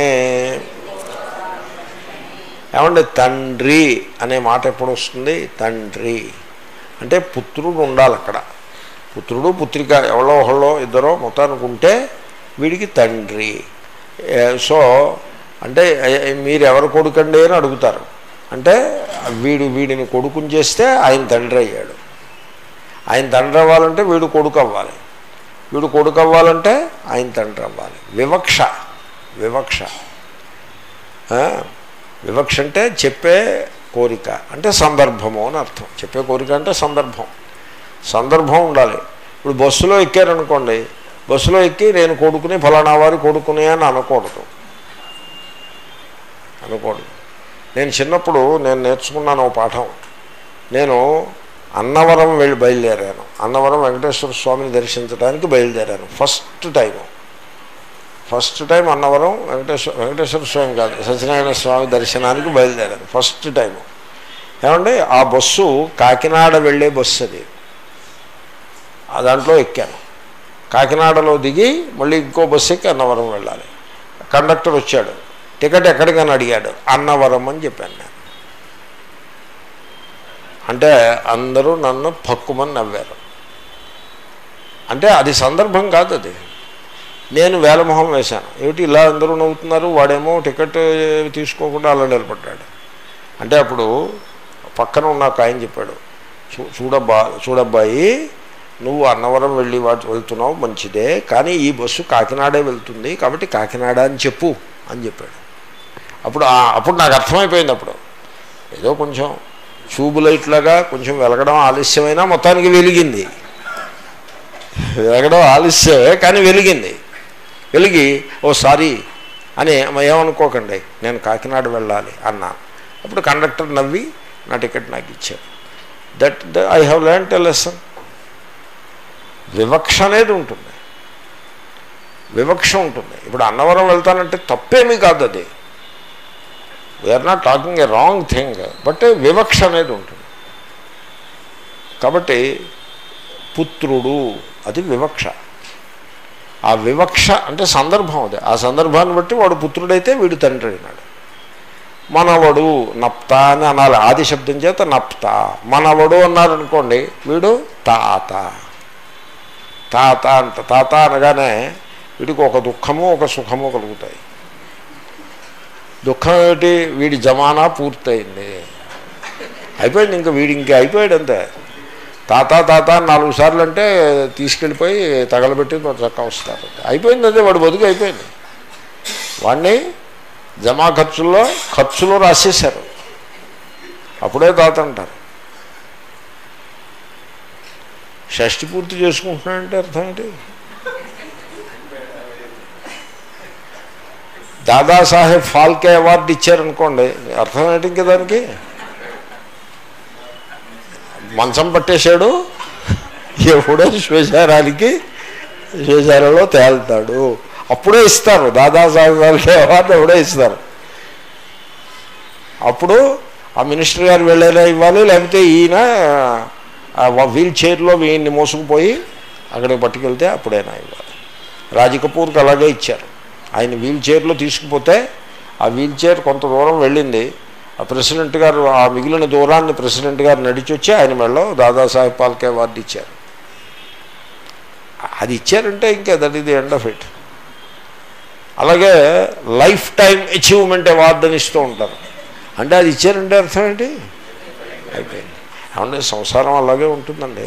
ఏమంటే తండ్రి అనే మాట ఎప్పుడు వస్తుంది? తండ్రి అంటే పుత్రుడు ఉండాలి అక్కడ. పుత్రుడు పుత్రిక ఎవరో ఒకళ్ళో ఇద్దరో మొత్తానికి ఉంటే వీడికి తండ్రి. సో అంటే మీరు ఎవరు కొడుకండి అని అడుగుతారు. అంటే వీడిని కొడుకుని చేస్తే ఆయన తండ్రి అయ్యాడు. ఆయన తండ్రి అవ్వాలంటే వీడు కొడుకు అవ్వాలి, వీడు కొడుకు అవ్వాలంటే ఆయన తండ్రి అవ్వాలి. వివక్ష వివక్ష వివక్ష అంటే చెప్పే కోరిక అంటే సందర్భము అని అర్థం. చెప్పే కోరిక అంటే సందర్భం ఉండాలి. ఇప్పుడు బస్సులో ఎక్కారనుకోండి, బస్సులో ఎక్కి నేను కొడుకుని ఫలానా వారి కొడుకుని అని అనకూడదు. నేను చిన్నప్పుడు నేర్చుకున్నాను ఒక పాఠం. నేను అన్నవరం బయలుదేరాను. అన్నవరం వెంకటేశ్వర స్వామిని దర్శించడానికి బయలుదేరాను. ఫస్ట్ టైం అన్నవరం వెంకటేశ్వర స్వామి కాదు, సత్యనారాయణ స్వామి దర్శనానికి బయలుదేరాను ఫస్ట్ టైం. ఏమంటే ఆ బస్సు కాకినాడ వెళ్ళే బస్సు అది. దాంట్లో ఎక్కాను. కాకినాడలో దిగి మళ్ళీ ఇంకో బస్సు ఎక్కి అన్నవరం వెళ్ళాలి. కండక్టర్ వచ్చాడు, టికెట్ ఎక్కడికని అడిగాడు. అన్నవరం అని చెప్పాను నేను. అంటే అందరూ నన్ను పక్కుమని నవ్వారు. అంటే అది సందర్భం కాదు, అది నేను వేలమొహం వేశాను. ఏమిటి ఇలా అందరూ నవ్వుతున్నారు, వాడేమో టికెట్ తీసుకోకుండా అలా నిలబడ్డాడు. అంటే అప్పుడు పక్కన ఉన్న ఒక ఆయన చెప్పాడు, చూడబ్బాయి నువ్వు అన్నవరం వెళ్తున్నావు మంచిదే, కానీ ఈ బస్సు కాకినాడే వెళ్తుంది కాబట్టి కాకినాడ అని చెప్పు అని చెప్పాడు. అప్పుడు నాకు అర్థమైపోయింది. అప్పుడు ఏదో కొంచెం ట్యూబ్ లైట్ లాగా కొంచెం వెలగడం ఆలస్యమైనా మొత్తానికి వెలిగింది. వెలగడం ఆలస్యమే కానీ వెలిగి ఓ సారీ అని ఏమనుకోకండి, నేను కాకినాడ వెళ్ళాలి అన్నాను. అప్పుడు కండక్టర్ నవ్వి నా టికెట్ నాకు ఇచ్చారు. That I have learned a lesson. వివక్ష అనేది ఉంటుంది, వివక్ష ఉంటుంది. ఇప్పుడు అన్నవరం వెళ్తానంటే తప్పేమీ కాదు, అది we're not talking a wrong thing, but వివక్ష అనేది ఉంటుంది. కాబట్టి పుత్రుడు అది వివక్ష. ఆ వివక్ష అంటే సందర్భం అది. ఆ సందర్భాన్ని బట్టి వాడు పుత్రుడైతే వీడు తండ్రి అయినాడు. మనవడు నప్త అని అనాలి, ఆది శబ్దం చేత నప్త. మనవడు అన్నారనుకోండి వీడు తాత. తాత అనగానే వీడికి ఒక దుఃఖము ఒక సుఖము కలుగుతాయి. దుఃఖం ఏమిటి? వీడి జమానా పూర్తయింది, అయిపోయింది, ఇంకా అయిపోయాడు అంతే. తాత 4 సార్లు అంటే తీసుకెళ్ళిపోయి తగలబెట్టి చక్కగా వస్తారు. అయిపోయింది అదే, వాడు బతుకు అయిపోయింది. వాడిని జమా ఖర్చులో రాసేశారు, అప్పుడే తాత అంటారు. షష్ఠి పూర్తి చేసుకుంటున్నాడంటే అర్థం ఏంటి? దాదాసాహెబ్ ఫాల్కే అవార్డు ఇచ్చారనుకోండి, అర్థం ఏంటి? ఇంకా దానికి మంచం పట్టేశాడు, ఎప్పుడో శ్వేశాలలో తేలుతాడు, అప్పుడే ఇస్తారు. దాదాసాహెబ్ ఫాల్కే అవార్డు అప్పుడే ఇస్తారు. అప్పుడు ఆ మినిస్టర్ గారు వెళ్ళేలా ఇవ్వాలి, లేకపోతే ఈయన వీల్ చైర్లో వీడిని మోసుకుపోయి అక్కడికి పట్టుకెళ్తే అప్పుడైనా ఇవ్వాలి. రాజ్ కపూర్కి అలాగే ఇచ్చారు. ఆయన వీల్ చైర్లో తీసుకుపోతే ఆ వీల్ చైర్ కొంత దూరం వెళ్ళింది, ఆ ప్రెసిడెంట్ గారు ఆ మిగిలిన దూరాన్ని ప్రెసిడెంట్ గారు నడిచొచ్చి ఆయన మెడలో దాదాసాహెబ్ ఫాల్కే అవార్డు ఇచ్చారు. అది ఇచ్చారంటే ఇంకా that is the end of it. అలాగే లైఫ్ టైం అచీవ్మెంట్ అవార్డు అని ఇస్తూ ఉంటారు. అంటే అది ఇచ్చారంటే అర్థం ఏంటి? అయిపోయింది. ఏమంటే సంసారం అలాగే ఉంటుందండి.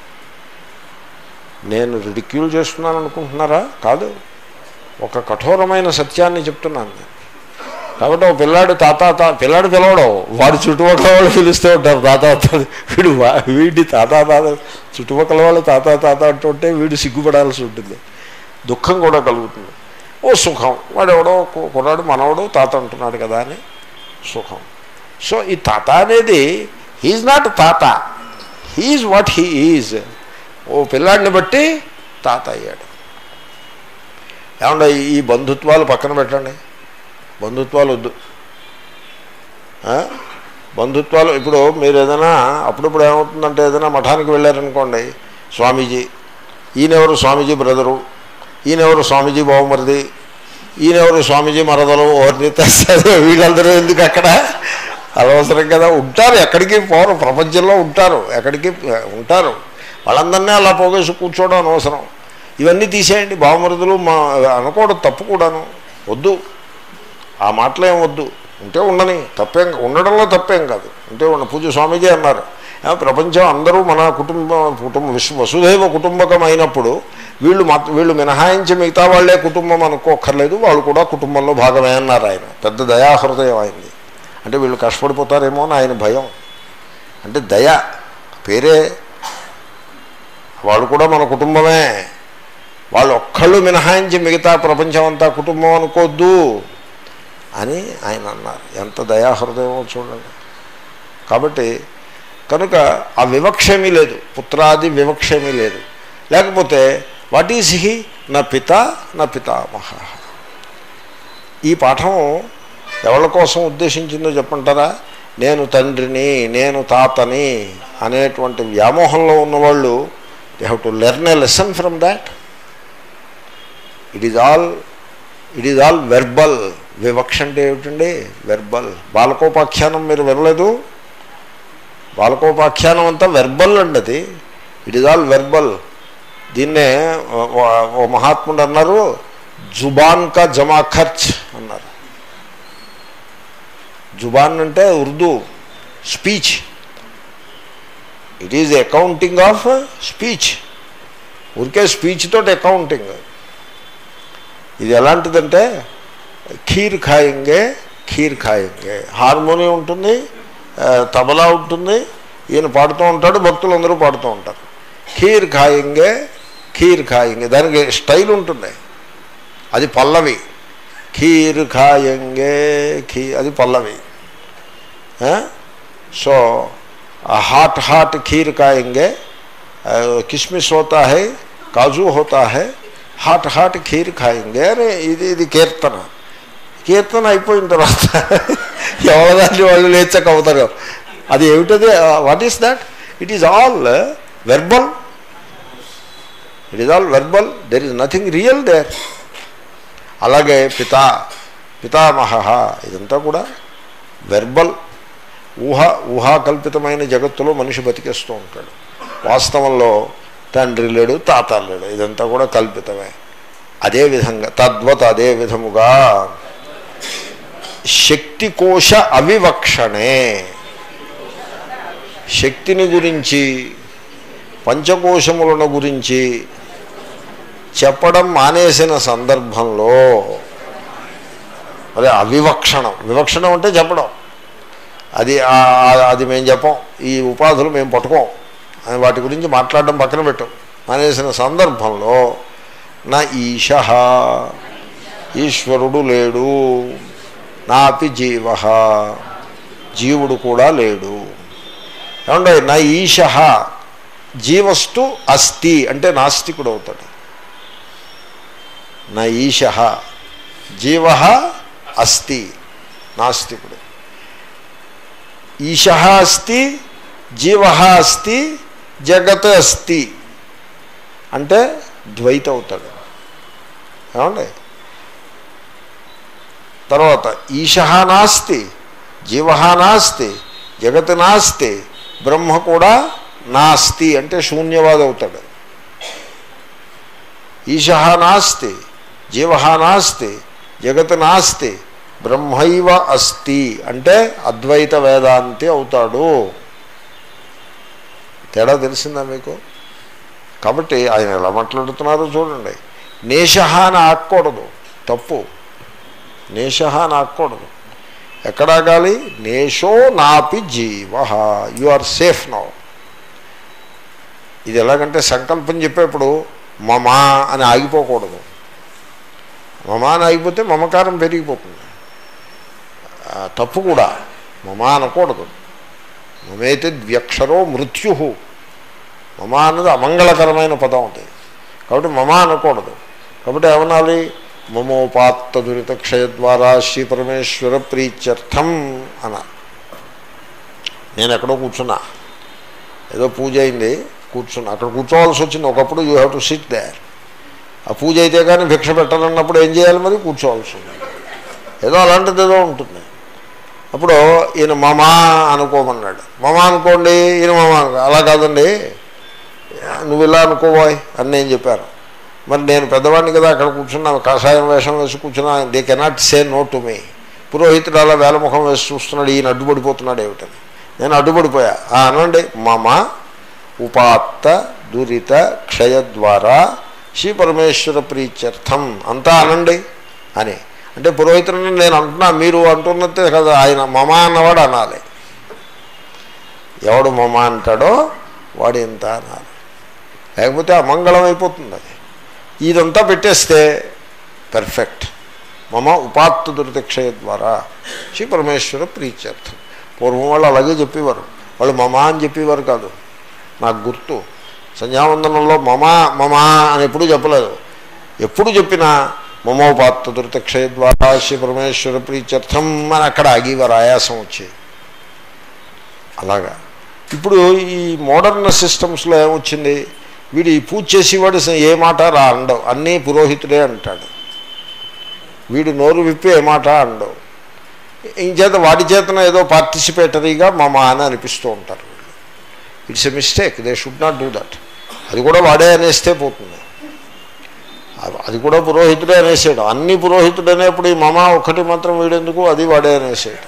నేను రిడిక్యూల్ చేస్తున్నాను అనుకుంటున్నారా? కాదు, ఒక కఠోరమైన సత్యాన్ని చెప్తున్నాను. కాబట్టి ఒక పిల్లాడు పిల్లాడు పిలవడం, వాడు చుట్టుపక్కల వాళ్ళు పిలుస్తూ ఉంటారు తాత. వీడి తాత చుట్టుపక్కల వాళ్ళు తాత అంటుంటే వీడు సిగ్గుపడాల్సి ఉంటుంది, దుఃఖం కూడా కలుగుతుంది. ఓ సుఖం, వాడెవడో కుర్రాడు మనవడు తాత అంటున్నాడు కదా అని సుఖం. సో ఈ తాత అనేది హీఈస్ నాట్ తాత, హీఈస్ వాట్ హీ ఈజ్. ఓ పిల్లాడిని బట్టి తాత అయ్యాడు. ఏమంటే ఈ బంధుత్వాలు పక్కన పెట్టండి, బంధుత్వాలు వద్దు. బంధుత్వాలు ఇప్పుడు మీరు ఏదైనా అప్పుడప్పుడు ఏమవుతుందంటే ఏదైనా మఠానికి వెళ్ళారనుకోండి, స్వామీజీ ఈయనెవరు స్వామీజీ బ్రదరు, ఈయనెవరు స్వామీజీ బావమరిది, ఈయనెవరు స్వామీజీ మరదలు, ఎవరిని తెస్తారు, వీళ్ళందరూ ఎందుకు అక్కడ అనవసరం కదా. ఉంటారు, ఎక్కడికి పోరు, ప్రపంచంలో ఉంటారు, ఎక్కడికి ఉంటారు, వాళ్ళందరినీ అలా పోగేసి కూర్చోవడం అనవసరం. ఇవన్నీ తీసేయండి, బావమరుదులు మా అనుకోవడం తప్పు కూడాను, వద్దు, ఆ మాటలు ఏం వద్దు. ఉంటే ఉండని, తప్పేం, ఉండడంలో తప్పేం కాదు, ఉంటే ఉన్న. పూజ్య స్వామీజీ అన్నారు, ప్రపంచం అందరూ మన కుటుంబ వసుధైవ కుటుంబకం అయినప్పుడు వీళ్ళు మినహాయించి మిగతా వాళ్ళే కుటుంబం అనుకోక్కర్లేదు, వాళ్ళు కూడా కుటుంబంలో భాగమే అన్నారు ఆయన. పెద్ద దయాహృదయం అయింది. అంటే వీళ్ళు కష్టపడిపోతారేమో అని ఆయన భయం. అంటే దయ పేరే, వాళ్ళు కూడా మన కుటుంబమే, వాళ్ళు ఒక్కళ్ళు మినహాయించి మిగతా ప్రపంచం అంతా కుటుంబం అనుకోవద్దు అని ఆయన అన్నారు. ఎంత దయాహృదయమో చూడండి. కాబట్టి కనుక ఆ వివక్షేమీ లేదు, పుత్రాది వివక్షేమీ లేదు. లేకపోతే వాట్ ఈజ్ హి, నా పిత నా పితామహ. ఈ పాఠం ఎవరి కోసం ఉద్దేశించిందో చెప్పంటారా? నేను తండ్రిని, నేను తాతని అనేటువంటి వ్యామోహంలో ఉన్నవాళ్ళు they have to learn a lesson from that. It is all verbal. వివక్ష అంటే ఏమిటండి? వెర్బల్. బాలకోపాఖ్యానం మీరు వినలేదు? బాలకోపాఖ్యానం అంతా వెర్బల్ అండి అది. It is all verbal. దీన్నే ఓ మహాత్ముడు అన్నారు, జుబాన్ కా జమా ఖర్చ్ అన్నారు. జుబాన్ అంటే Urdu, speech. It is accounting of speech. ఊరికే స్పీచ్ తోటి అకౌంటింగ్. ఇది ఎలాంటిదంటే ఖీర్ ఖాయింగే ఖీర్ ఖాయింగే. హార్మోనియం ఉంటుంది, తబలా ఉంటుంది, ఈయన పాడుతూ ఉంటాడు, భక్తులు అందరూ పాడుతూ ఉంటారు. ఖీర్ ఖాయింగే ఖీర్ ఖాయింగే, దానికి స్టైల్ ఉంటుంది. అది పల్లవి. ఖీర్ ఖాయింగే అది పల్లవి. సో హాట్ హాట్ ఖీర్ ఖాయింగే, కిస్మిస్ హోతా హై, కాజు హోతా హై, హాట్ హాట్ ఖీర్ ఖాయింగే అని ఇది కీర్తన. కీర్తన అయిపోయిన తర్వాత ఎవరిదాన్ని వాళ్ళు లేచక అవుతారు. అది ఏమిటది? What is that? It is all verbal. It is all verbal. There is nothing real there. అలాగే పితామహ ఇదంతా కూడా వెర్బల్. ఊహాకల్పితమైన జగత్తులో మనిషి బతికేస్తూ ఉంటాడు. వాస్తవంలో తండ్రి లేడు, తాత లేడు, ఇదంతా కూడా కల్పితమే. అదేవిధంగా తద్వత్ అదే విధముగా శక్తికోశ అవివక్షణే, శక్తిని గురించి పంచకోశములను గురించి చెప్పడం మానేసిన సందర్భంలో, అదే అవివక్షణం. వివక్షణం అంటే చెప్పడం. అది మేము చెప్పం, ఈ ఉపాధులు మేము పట్టుకోం అని వాటి గురించి మాట్లాడడం పక్కన పెట్టాం. మానేసిన సందర్భంలో నా ఈశ, ఈశ్వరుడు లేడు, నాపి జీవ, జీవుడు కూడా లేడు. ఏమంటే నా ఈశ, జీవస్తు అస్తి అంటే నాస్తికుడు అవుతాడు. నా ఈశ జీవ అస్తి, నాస్తికుడు. ఈశ అస్తి, జీవ అస్తి, జగత్ అస్తి అంటే ద్వైత అవుతాడు. ఏమండి? తర్వాత ఈశ నాస్తి, జీవ నాస్తి, జగత్ నాస్తి, బ్రహ్మ కూడా నాస్తి అంటే శూన్యవాది అవుతాడు. ఈశ నాస్తి, జీవ నాస్తి, జగత్ నాస్తి, బ్రహ్మైవ అస్తి అంటే అద్వైత వేదాంతి అవుతాడు. తేడా తెలిసిందా మీకు? కాబట్టి ఆయన ఎలా మాట్లాడుతున్నారో చూడండి. నేష అని ఆకూడదు, తప్పు. నేష అని ఆకూడదు. ఎక్కడ ఆగాలి? నేషో నాపి జీవ, యు ఆర్ సేఫ్ నౌ. ఇది ఎలాగంటే సంకల్పం చెప్పేప్పుడు మమా అని ఆగిపోకూడదు. మమా అని ఆగిపోతే మమకారం పెరిగిపోతుంది. తప్పు కూడా. మమా అనకూడదు. మమేతి ద్వ్యక్షరో మృత్యు. మమ అన్నది అమంగళకరమైన పదం అది. కాబట్టి మమ అనకూడదు. కాబట్టి ఏమనాలి? మమోపాత్త దురిత క్షయ ద్వారా శ్రీ పరమేశ్వర ప్రీత్యర్థం అనాలి. నేను ఎక్కడో కూర్చున్నా, ఏదో పూజ అయింది, కూర్చున్నా. అక్కడ కూర్చోవాల్సి వచ్చింది. ఒకప్పుడు you have to sit there. ఆ పూజ అయితే కానీ భిక్ష పెట్టాలన్నప్పుడు ఏం చేయాలి, మరి కూర్చోవాల్సి ఉంది. ఏదో అలాంటిది ఏదో ఉంటుంది. అప్పుడు ఈయన మామా అనుకోమన్నాడు. మామా అనుకోండి, ఈయన మామా అనుకో. అలా కాదండి, నువ్వు ఇలా అనుకోబోయ్ అని నేను చెప్పాను. మరి నేను పెద్దవాడిని కదా, అక్కడ కూర్చున్నా, కాషాయం వేషం వేసి కూర్చున్నా. They cannot say no to me. పురోహితుడు అలా వేలముఖం వేసి చూస్తున్నాడు, ఈయన అడ్డుపడిపోతున్నాడు ఏమిటని. నేను అడ్డుపడిపోయా. అనండి, మమ ఉపాత్త దురిత క్షయ ద్వారా శ్రీ పరమేశ్వర ప్రీత్యర్థం అంతా అనండి అని. అంటే పురోహితుడిని నేను అంటున్నా, మీరు అంటున్నట్టే కదా, ఆయన మమ అన్నవాడు అనాలి. ఎవడు మమ అంటాడో వాడు ఎంత అనాలి, లేకపోతే అమంగళం అయిపోతుంది. అది ఇదంతా పెట్టేస్తే పర్ఫెక్ట్. మమ ఉపాత్త దురితక్షయ ద్వారా శ్రీ పరమేశ్వర ప్రీత్యర్థం. పూర్వం వాళ్ళు అలాగే చెప్పేవారు. వాళ్ళు మమ అని చెప్పేవారు కాదు. నాకు గుర్తు, సంధ్యావందనంలో మమ మమ అని ఎప్పుడూ చెప్పలేదు. ఎప్పుడు చెప్పినా మమోపాత్త దురితక్షయ ద్వారా శ్రీ పరమేశ్వర ప్రీత్యర్థం అని అక్కడ ఆగేవారు, ఆయాసం వచ్చి. అలాగా ఇప్పుడు ఈ మోడర్న్ సిస్టమ్స్లో ఏమొచ్చింది, వీడు ఈ పూజ చేసేవాడు ఏ మాట రా అండవు, అన్నీ పురోహితుడే అంటాడు. వీడు నోరు విప్పి ఏ మాట అండవు. ఇంచేత వాడి చేతన ఏదో పార్టిసిపేటరీగా మమ అని అనిపిస్తూ ఉంటారు. It's a mistake, they should not do that. అది కూడా వాడే అనేస్తే పోతుంది. అది కూడా పురోహితుడే అనేసేయడం. అన్ని పురోహితుడు అనేప్పుడు ఈ మమ ఒకటి మాత్రం వీడెందుకు, అది వాడే అనేసేయడం.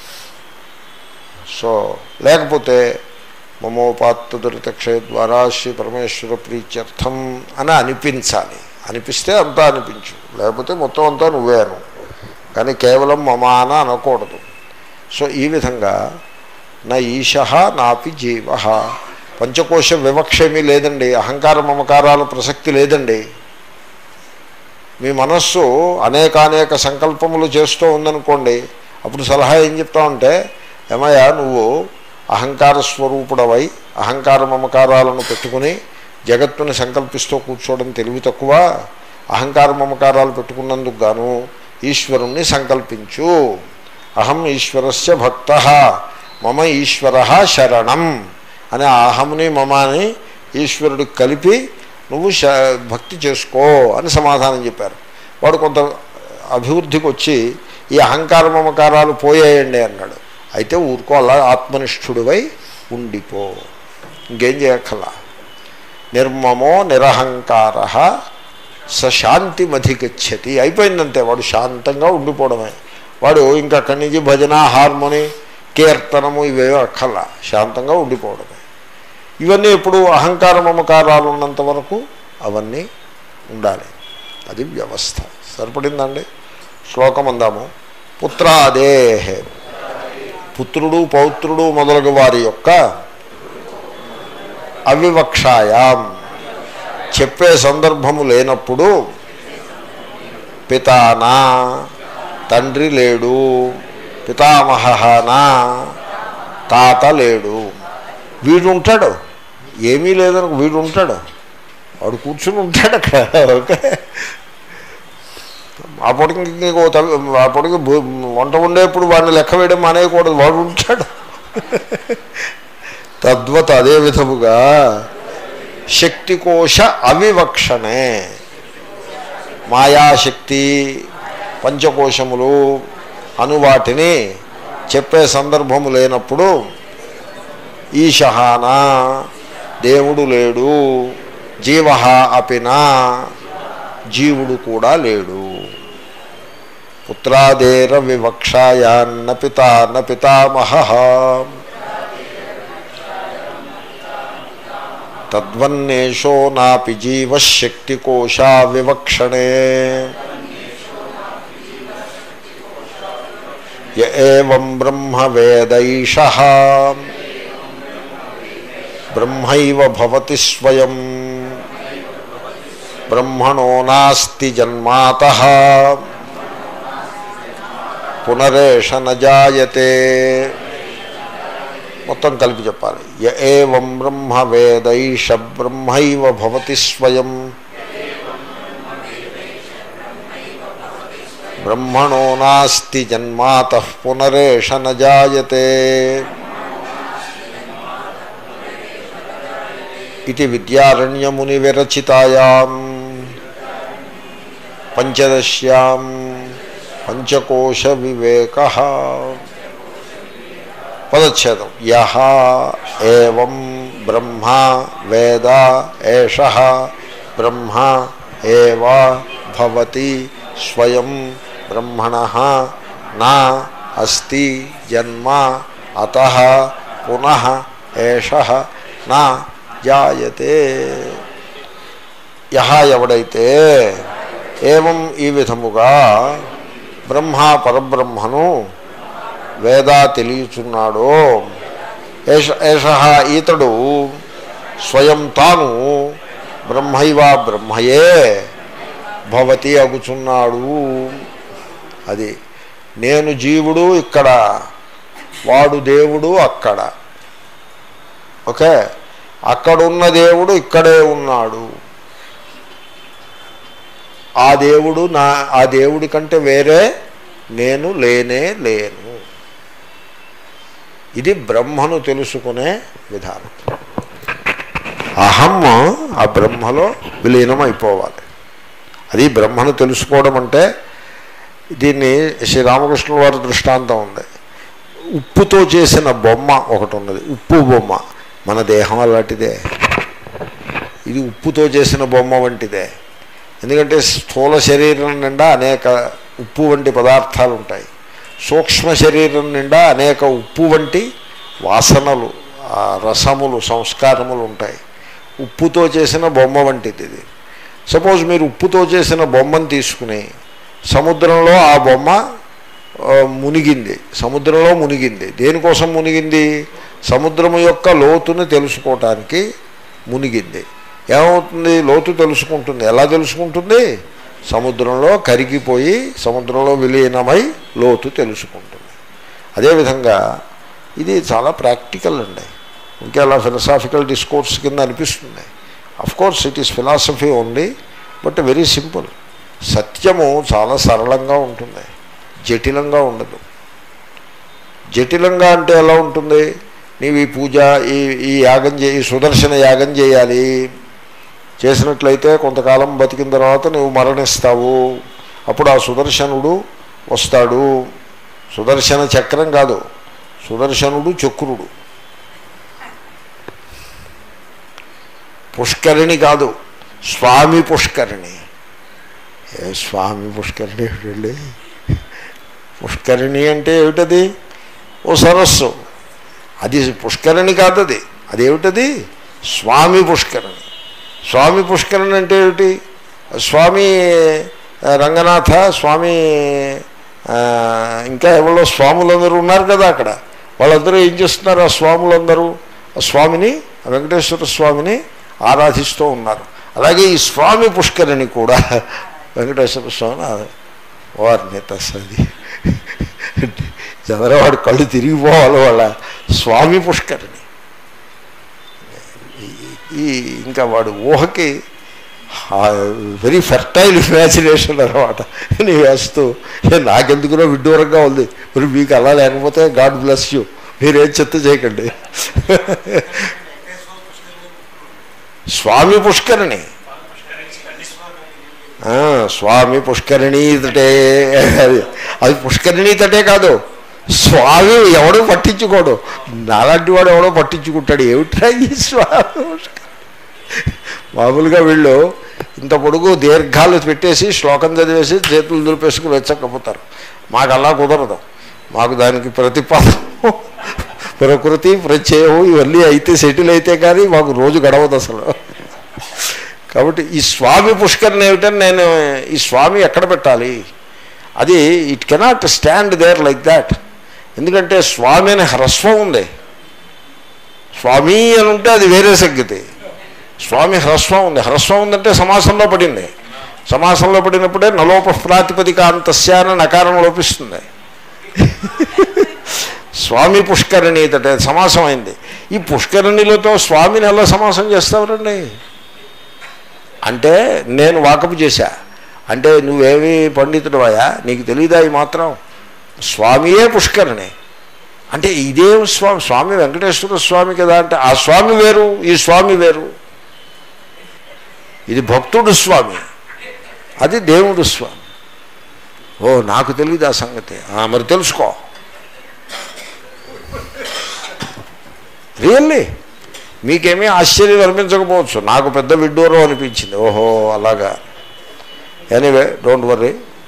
సో లేకపోతే మమోపాత్త దురితక్షయ ద్వారా శ్రీ పరమేశ్వర ప్రీత్యర్థం అని అనిపించాలి. అనిపిస్తే అంతా అనిపించు, లేకపోతే మొత్తం అంతా నువ్వేను. కానీ కేవలం మమ అని అనకూడదు. సో ఈ విధంగా నా ఈశ నాపి జీవ, పంచకోశ వివక్ష ఏమీ లేదండి. అహంకార మమకారాల ప్రసక్తి లేదండి. మీ మనస్సు అనేకానేక సంకల్పములు చేస్తూ ఉందనుకోండి, అప్పుడు సలహా ఏం చెప్తామంటే, ఏమయ్యా నువ్వు అహంకార స్వరూపుడవై అహంకార మమకారాలను పెట్టుకుని జగత్తుని సంకల్పిస్తూ కూర్చోవడం తెలివి తక్కువ. అహంకార మమకారాలు పెట్టుకున్నందుకు గాను ఈశ్వరుణ్ణి సంకల్పించు. అహం ఈశ్వరస్య భక్త మమ ఈశ్వర శరణం అనే అహంని మమాని ఈశ్వరుడికి కలిపి నువ్వు భక్తి చేసుకో అని సమాధానం చెప్పారు. వాడు కొంత అభివృద్ధికి వచ్చి ఈ అహంకార మమకారాలు పోయేయండి అన్నాడు. అయితే ఊరుకో, అలా ఆత్మనిష్ఠుడివై ఉండిపో, ఇంకేం చేయక్కర్లా. నిర్మమో నిరహంకార సశాంతిమధిగచ్చతి, అయిపోయిందంతే. వాడు శాంతంగా ఉండిపోవడమే. వాడు ఇంకా అక్కడి నుంచి భజన, హార్మోని, కీర్తనము ఇవేవో అక్కర్లా, శాంతంగా ఉండిపోవడమే. ఇవన్నీ ఎప్పుడు అహంకార మమకారాలు ఉన్నంత వరకు అవన్నీ ఉండాలి. అది వ్యవస్థ. సరిపడిందండి. శ్లోకం అందాము. పుత్రాదేహ, పుత్రుడు పౌత్రుడు మొదలగు వారి యొక్క అవివక్షాయాం, చెప్పే సందర్భము లేనప్పుడు, పితానా, తండ్రి లేడు, పితామహనా, తాత లేడు, వీడు ఉంటాడు. ఏమీ లేదని వీడు ఉంటాడు, వాడు కూర్చుని ఉంటాడు అక్కడ. ఓకే, ఆ పొడికి వంట ఉండేప్పుడు వాడిని లెక్క వేయడం మానేయకూడదు, వాడు ఉంటాడు. తద్వత్ అదే విధముగా శక్తికోశ అవివక్షణే, మాయాశక్తి పంచకోశములు అనువాటిని చెప్పే సందర్భము లేనప్పుడు, ఈశహానా దేవుడు లేడు, జీవ అపినా జీవుడు కూడా లేడు. పుత్రాదేర వివక్షాయాన్న పితా న పితామహ తద్వన్నేషో నాపి జీవశక్తికోశా వివక్షణే య ఏవం బ్రహ్మ వేదైషః బ్రహ్మైవ భవతి స్వయం బ్రహ్మణో నాస్తి జన్మాతః పునరేష న జాయతే. మొత్తం కలిపి చెప్పాలి. య ఏవం బ్రహ్మ వేదైష బ్రహ్మైవ భవతి స్వయం బ్రహ్మణో నాస్తి జన్మాతః పునరేష న జాయతే. ఇది విద్యారణ్యముని విరచితాయాం పంచదశ్యాం పంచకోశ వివేకః. పదచ్ఛేదం. యః ఏవం బ్రహ్మ వేద ఏషః బ్రహ్మ ఏవ భవతి స్వయం బ్రహ్మణః నా అస్తి జన్మ అతః పునః ఏషః నా జాయతే. యః ఎవడైతే ఏవం ఈ విధముగా బ్రహ్మ పరబ్రహ్మను వేదా తెలియచున్నాడో ఏషః ఈతడు స్వయం తాను బ్రహ్మైవ బ్రహ్మయే భవతి అగుచున్నాడు. అది నేను జీవుడు ఇక్కడ, వాడు దేవుడు అక్కడ. ఓకే, అక్కడున్న దేవుడు ఇక్కడే ఉన్నాడు. ఆ దేవుడు ఆ దేవుడి కంటే వేరే నేను లేనే లేను. ఇది బ్రహ్మను తెలుసుకునే విధానం. అహం ఆ బ్రహ్మలో విలీనం అయిపోవాలి. అది బ్రహ్మను తెలుసుకోవడం అంటే. దీన్ని శ్రీరామకృష్ణుల వారి దృష్టాంతం ఉంది. ఉప్పుతో చేసిన బొమ్మ ఒకటి ఉన్నది, ఉప్పు బొమ్మ. మన దేహం అలాంటిదే. ఇది ఉప్పుతో చేసిన బొమ్మ వంటిదే. ఎందుకంటే స్థూల శరీరం నిండా అనేక ఉప్పు వంటి పదార్థాలు ఉంటాయి. సూక్ష్మ శరీరం నిండా అనేక ఉప్పు వంటి వాసనలు, రసములు, సంస్కారములు ఉంటాయి. ఉప్పుతో చేసిన బొమ్మ వంటిది ఇది. సపోజ్ మీరు ఉప్పుతో చేసిన బొమ్మను తీసుకుని సముద్రంలో ఆ బొమ్మ మునిగింది, సముద్రంలో మునిగింది. దేనికోసం మునిగింది? సముద్రము యొక్క లోతుని తెలుసుకోవటానికి మునిగింది. ఏమవుతుంది? లోతు తెలుసుకుంటుంది. ఎలా తెలుసుకుంటుంది? సముద్రంలో కరిగిపోయి సముద్రంలో విలీనమై లోతు తెలుసుకుంటుంది. అదేవిధంగా ఇది చాలా ప్రాక్టికల్ అండి. ఇంకా అలా ఫిలసాఫికల్ డిస్కోర్స్ కింద అనిపిస్తుంది. Of course it is philosophy only, but very simple. సత్యము చాలా సరళంగా ఉంటుంది, జటిలంగా ఉండదు. జటిలంగా అంటే ఎలా ఉంటుంది? నీవు ఈ పూజ ఈ యాగం ఈ సుదర్శన యాగం చేయాలి, చేసినట్లయితే కొంతకాలం బతికిన తర్వాత నువ్వు మరణిస్తావు, అప్పుడు ఆ సుదర్శనుడు వస్తాడు. సుదర్శన చక్రం కాదు, సుదర్శనుడు చక్రుడు. పుష్కరిణి కాదు, స్వామి పుష్కరిణి. స్వామి పుష్కరిణి ఏమిటండి? పుష్కరిణి అంటే ఏమిటది? ఓ సరస్సు. అది పుష్కరిణి కాదు, అదేమిటది? స్వామి పుష్కరిణి. స్వామి పుష్కరిణి అంటే ఏమిటి? స్వామి రంగనాథ స్వామి, ఇంకా ఎవరో స్వాములందరూ ఉన్నారు కదా అక్కడ. వాళ్ళందరూ ఏం చేస్తున్నారు? ఆ స్వాములందరూ ఆ స్వామిని, వెంకటేశ్వర స్వామిని ఆరాధిస్తూ ఉన్నారు. అలాగే ఈ స్వామి పుష్కరిణి కూడా వెంకటేశ్వర స్వామిని వారిని తస్సది చంద్రవాడు కళ్ళు తిరిగిపోవాలి వాళ్ళ. స్వామి పుష్కరిణి. ఇంకా వాడు ఊహకి వెరీ ఫెర్టైల్ ఇమాజినేషన్ అనమాట. నీ వేస్తూ నాకెందుకునో విడ్డూరంగా ఉంది. మరి మీకు అలా లేకపోతే గాడ్ బ్లెస్ యూ, మీరేం చెత్త చేయకండి. స్వామి పుష్కరిణి, స్వామి పుష్కరిణి తటే. అది పుష్కరిణి తటే కాదు, స్వామి ఎవడో పట్టించుకోడు. నాలాంటి వాడు ఎవడో పట్టించుకుంటాడు. ఏమిట్రా ఈ స్వామి పుష్కరిణి? మామూలుగా వీళ్ళు ఇంత పొడుగు దీర్ఘాలు పెట్టేసి శ్లోకం చదివేసి చేతులు దులిపేసుకుని వెచ్చకపోతారు. మాకు అలా కుదరదు. మాకు దానికి ప్రతిపాదన, ప్రకృతి, ప్రత్యయం ఇవన్నీ అయితే సెటిల్ అయితే కానీ మాకు రోజు గడవదు అసలు. కాబట్టి ఈ స్వామి పుష్కరిణి ఏమిటని నేను ఈ స్వామి ఎక్కడ పెట్టాలి? అది it cannot stand there like that. ఎందుకంటే స్వామి అనే హ్రస్వం ఉంది. స్వామి అని ఉంటే అది వేరే సంగతి. స్వామి హ్రస్వం ఉంది. హ్రస్వం ఉందంటే సమాసంలో పడింది. సమాసంలో పడినప్పుడే నలోప ప్రాతిపదికాంతస్య అని నకారం లోపిస్తుంది. స్వామి పుష్కరిణి తటే సమాసం అయింది. ఈ పుష్కరిణిలతో స్వామిని ఎలా సమాసం చేస్తావురండి? అంటే నేను వాకపు చేశా అంటే నువ్వేమి పండితుడవయా? నీకు తెలీదా ఈ మాత్రం? స్వామియే పుష్కరిణి అంటే ఇదే స్వామి, స్వామి వెంకటేశ్వర స్వామి కదా. అంటే ఆ స్వామి వేరు, ఈ స్వామి వేరు. ఇది భక్తుడు స్వామి, అది దేవుడు స్వామి. ఓ నాకు తెలియదు ఆ సంగతి. మరి తెలుసుకో. రియల్లీ మీకేమీ ఆశ్చర్యం అనిపించకపోవచ్చు, నాకు పెద్ద విడ్డూరం అనిపించింది. ఓహో అలాగా. Anyway don't worry.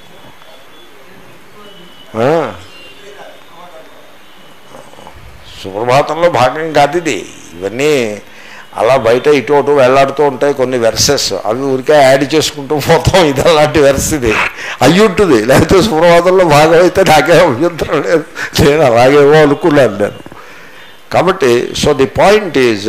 సుప్రభాతంలో భాగం కాదు ఇది. ఇవన్నీ అలా బయట ఇటు అటు వెళ్లాడుతూ ఉంటాయి కొన్ని వెర్సెస్, అవి ఊరికే యాడ్ చేసుకుంటూ పోతాం. ఇది అలాంటి వెర్స్ ఇది అయ్యి ఉంటుంది. లేకపోతే సుప్రభాతంలో భాగం అయితే నాకే అభ్యంతరం లేదు, నేను అలాగేమో అనుకున్నాను నేను. కాబట్టి సో ది పాయింట్ ఈజ్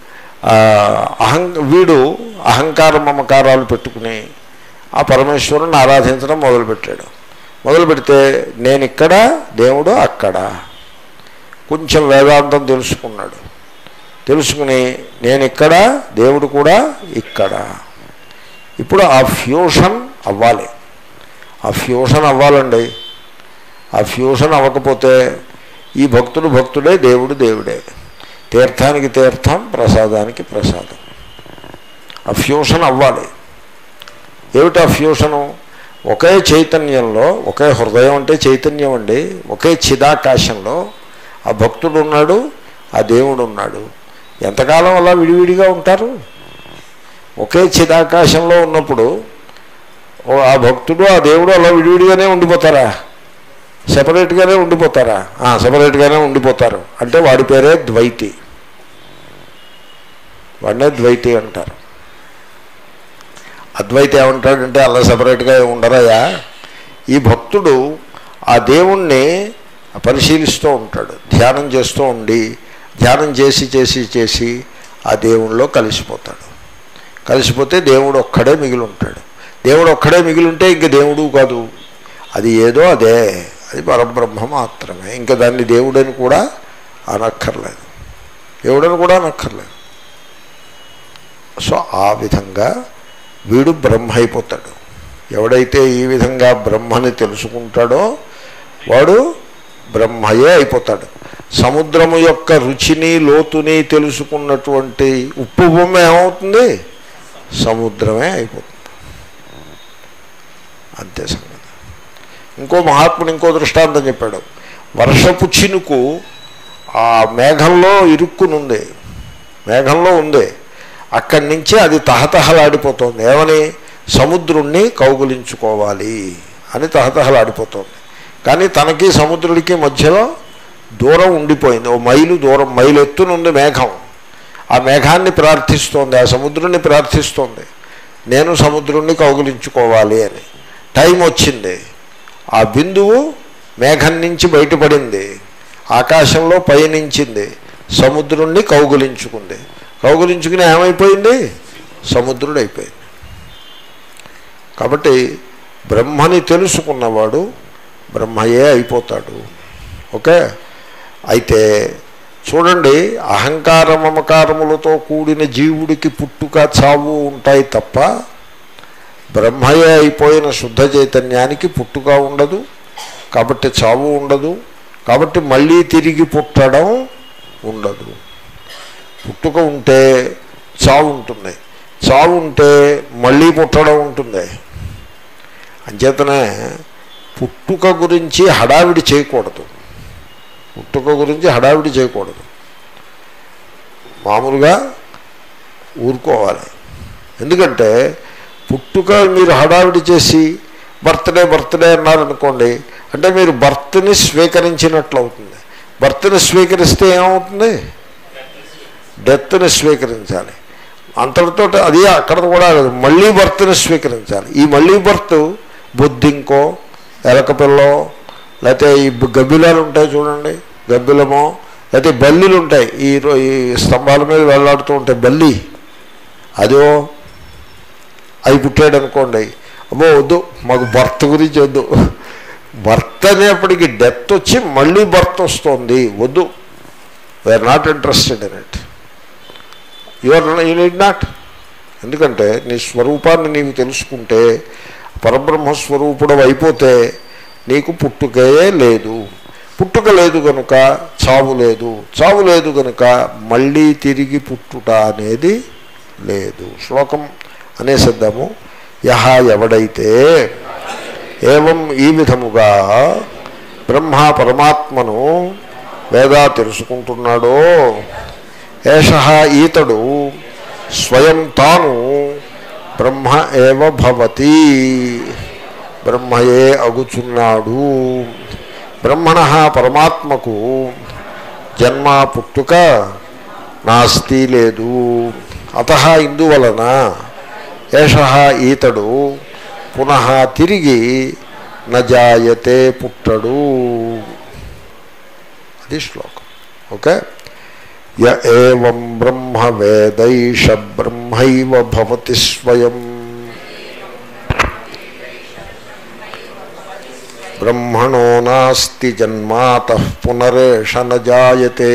వీడు అహంకార మమకారాలు పెట్టుకుని ఆ పరమేశ్వరుని ఆరాధించడం మొదలుపెట్టాడు. మొదలు పెడితే నేను ఇక్కడ, దేవుడు అక్కడ. కొంచెం వేదాంతం తెలుసుకున్నాడు. తెలుసుకుని నేను ఇక్కడ, దేవుడు కూడా ఇక్కడ. ఇప్పుడు ఆ ఫ్యూషన్ అవ్వాలి. ఆ ఫ్యూషన్ అవ్వాలండి. ఆ ఫ్యూషన్ అవ్వకపోతే ఈ భక్తుడు భక్తుడే, దేవుడు దేవుడే. తీర్థానికి తీర్థం, ప్రసాదానికి ప్రసాదం. ఆ ఫ్యూషన్ అవ్వాలి. ఏమిటి ఆ ఫ్యూషను? ఒకే చైతన్యంలో, ఒకే హృదయం అంటే చైతన్యం అండి, ఒకే చిదాకాశంలో ఆ భక్తుడు ఉన్నాడు, ఆ దేవుడు ఉన్నాడు. ఎంతకాలం అలా విడివిడిగా ఉంటారు? ఒకే చిదాకాశంలో ఉన్నప్పుడు ఆ భక్తుడు ఆ దేవుడు అలా విడివిడిగానే ఉండిపోతారా? సెపరేట్గానే ఉండిపోతారా? సెపరేట్గానే ఉండిపోతారు. అంటే వాడి పేరే ద్వైతి. వాడినే ద్వైతి అంటారు. అద్వైతి ఏమంటాడంటే అలా సపరేట్గా ఉండరయ్యా. ఈ భక్తుడు ఆ దేవుణ్ణి పరిశీలిస్తూ ఉంటాడు, ధ్యానం చేస్తూ ఉండి, ధ్యానం చేసి చేసి చేసి ఆ దేవుణ్ణిలో కలిసిపోతాడు. కలిసిపోతే దేవుడు ఒక్కడే మిగిలి ఉంటాడు. దేవుడు ఒక్కడే మిగిలి ఉంటే ఇంక దేవుడు కాదు, అది ఏదో అదే, అది పరబ్రహ్మ మాత్రమే. ఇంకా దాన్ని దేవుడని కూడా అనక్కర్లేదు, దేవుడని కూడా అనక్కర్లేదు. సో ఆ విధంగా వీడు బ్రహ్మ అయిపోతాడు. ఎవడైతే ఈ విధంగా బ్రహ్మని తెలుసుకుంటాడో వాడు బ్రహ్మయే అయిపోతాడు. సముద్రము యొక్క రుచిని లోతుని తెలుసుకున్నటువంటి ఉప్పు బొమ్మ ఏమవుతుంది? సముద్రమే అయిపోతుంది. అంతే సంగతి. ఇంకో మహాత్ముడు ఇంకో దృష్టాంతం చెప్పాడు. వర్షపు చినుకు ఆ మేఘంలో ఇరుక్కునుంది, మేఘంలో ఉంది, అక్కడి నుంచి అది తహతహలాడిపోతుంది. ఏమని? సముద్రుణ్ణి కౌగులించుకోవాలి అని తహతహలాడిపోతుంది. కానీ తనకి సముద్రుడికి మధ్యలో దూరం ఉండిపోయింది, ఓ మైలు దూరం, మైలు ఎత్తునుంది మేఘం. ఆ మేఘాన్ని ప్రార్థిస్తోంది, ఆ సముద్రుణ్ణి ప్రార్థిస్తోంది, నేను సముద్రుణ్ణి కౌగులించుకోవాలి అని. టైం వచ్చింది, ఆ బిందువు మేఘం నుంచి బయటపడింది, ఆకాశంలో పయనించింది, సముద్రుణ్ణి కౌగులించుకుంది. కౌగులించుకుని ఏమైపోయింది? సముద్రుడు అయిపోయింది. కాబట్టి బ్రహ్మని తెలుసుకున్నవాడు బ్రహ్మయే అయిపోతాడు. ఓకే. అయితే చూడండి, అహంకార మమకారములతో కూడిన జీవుడికి పుట్టుక చావు ఉంటాయి తప్ప బ్రహ్మయే అయిపోయిన శుద్ధ చైతన్యానికి పుట్టుక ఉండదు, కాబట్టి చావు ఉండదు, కాబట్టి మళ్ళీ తిరిగి పుట్టడం ఉండదు. పుట్టుక ఉంటే చావు ఉంటుంది, చావు ఉంటే మళ్ళీ పుట్టడం ఉంటుంది. అంచేతనే పుట్టుక గురించి హడావిడి చేయకూడదు, పుట్టుక గురించి హడావిడి చేయకూడదు. మామూలుగా ఊరుకోవాలి. ఎందుకంటే పుట్టుక మీరు హడావిడి చేసి బర్త్డే బర్త్డే అన్నారనుకోండి, అంటే మీరు బర్త్ని స్వీకరించినట్లు అవుతుంది. బర్త్ని స్వీకరిస్తే ఏమవుతుంది? డెత్ని స్వీకరించాలి. అంతటితో అది అక్కడ కూడా మళ్ళీ బర్త్ని స్వీకరించాలి. ఈ మళ్ళీ బర్త్ బొద్దింకో, ఎలకపిల్లో, లేకపోతే ఈ గబ్బిలాలు ఉంటాయి చూడండి, గబ్బిలమో, లేకపోతే బల్లీలు ఉంటాయి, ఈ స్తంభాల మీద వెళ్ళాడుతూ ఉంటాయి బల్లి, అదో అవి పుట్టాడు అనుకోండి, అబ్బో వద్దు, మాకు బర్త్ గురించి వద్దు. బర్త్ అనేప్పటికీ డెత్ వచ్చి మళ్ళీ బర్త్ వస్తుంది, వద్దు, we're not interested in it. You need not. ఎందుకంటే నీ స్వరూపాన్ని నీవు తెలుసుకుంటే, పరబ్రహ్మస్వరూపుడు అయిపోతే నీకు పుట్టుకే లేదు. పుట్టుక లేదు కనుక చావు లేదు, చావు లేదు కనుక మళ్ళీ తిరిగి పుట్టుట అనేది లేదు. శ్లోకం అనేసిద్దాము. యహ ఎవడైతే ఏవం ఈ విధముగా బ్రహ్మ పరమాత్మను వేదా తెలుసుకుంటున్నాడో ఏషః ఈతడు స్వయం తాను బ్రహ్మ ఏవ భవతి బ్రహ్మయే అగుచున్నాడు. బ్రహ్మణః పరమాత్మకు జన్మ పుట్టుక నాస్తి లేదు. అతః ఇందువలన ఏషః ఈతడు పునః తిరిగి నజాయతే పుట్టడు. అది శ్లోకం. ఓకే. య ఏవం బ్రహ్మ వేదైష బ్రహ్మైవ భవతి స్వయం బ్రహ్మణో నాస్తి జన్మాతః పునరేష నజాయతే.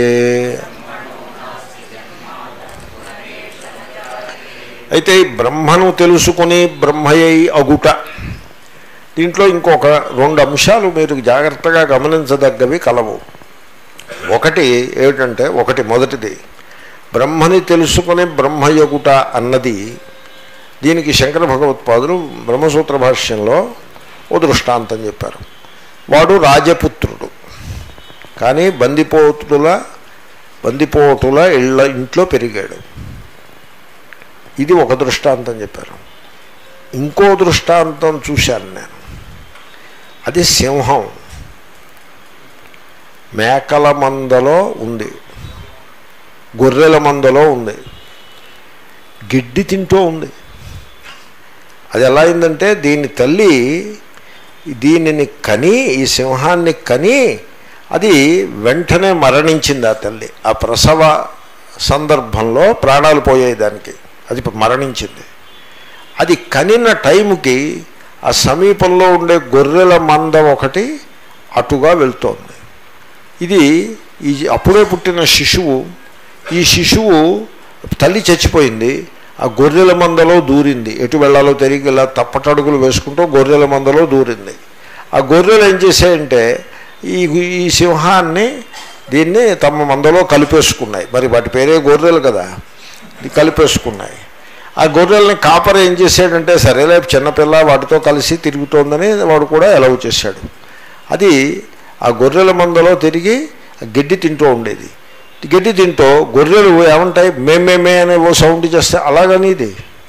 అయితే ఈ బ్రహ్మను తెలుసుకుని బ్రహ్మయై అగుట, దీంట్లో ఇంకొక 2 అంశాలు మీరు జాగ్రత్తగా గమనించదగ్గవి కలవు. ఒకటి ఏమిటంటే, మొదటిది బ్రహ్మని తెలుసుకుని బ్రహ్మయగుట అన్నది, దీనికి శంకర భగవత్పాదులు బ్రహ్మసూత్ర భాష్యంలో ఓ దృష్టాంతం చెప్పారు. వాడు రాజపుత్రుడు, కానీ బందిపోటుల ఇంట్లో పెరిగాడు. ఇది ఒక దృష్టాంతం చెప్పారు. ఇంకో దృష్టాంతం చూశాను నేను. అది సింహం మేకల మందలో ఉంది, గొర్రెల మందలో ఉంది, గిడ్డి తింటూ ఉంది. అది ఎలా అయిందంటే, దీని తల్లి దీనిని కని, ఈ సింహాన్ని కని, అది వెంటనే మరణించింది. ఆ తల్లి ఆ ప్రసవ సందర్భంలో ప్రాణాలు పోయాయి దానికి, అది మరణించింది. అది కనిన టైంకి ఆ సమీపంలో ఉండే గొర్రెల మంద ఒకటి అటుగా వెళ్తోంది. ఇది అప్పుడే పుట్టిన శిశువు. ఈ శిశువు తల్లి చచ్చిపోయింది, ఆ గొర్రెల మందలో దూరింది. ఎటు వెళ్ళాలో తిరిగి ఇలా తప్పటడుగులు వేసుకుంటూ గొర్రెల మందలో దూరింది. ఆ గొర్రెలు ఏం చేశాయంటే, ఈ సింహాన్ని దీన్ని తమ మందలో కలిపేసుకున్నాయి. మరి వాటి పేరే గొర్రెలు కదా, ఇది కలిపేసుకున్నాయి. ఆ గొర్రెల్ని కాపరి ఏం చేశాడంటే, సరేలే చిన్నపిల్ల వాటితో కలిసి తిరుగుతోందని వాడు కూడా ఎలవ్ చేశాడు. అది ఆ గొర్రెల మందలో తిరిగి గడ్డి తింటూ ఉండేది. గడ్డి తింటూ గొర్రెలు ఏమంటాయి, మేమేమే అనే ఓ సౌండ్ చేస్తే, అలాగని ఇది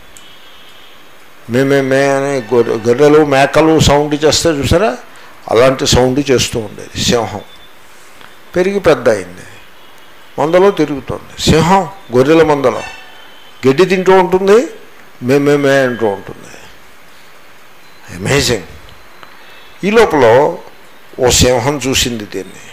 మేమేమే అనే గొర్రెలు మేకలు సౌండ్ చేస్తే చూసారా, అలాంటి సౌండ్ చేస్తూ ఉండేది. సింహం పెరిగి పెద్ద అయింది, మందలో తిరుగుతుంది. సింహం గొర్రెల మందలో గడ్డి తింటూ ఉంటుంది, మేమేమే అంటూ ఉంటుంది. అమేజింగ్. ఈ లోపల ఓ సింహం చూసింది దీన్ని.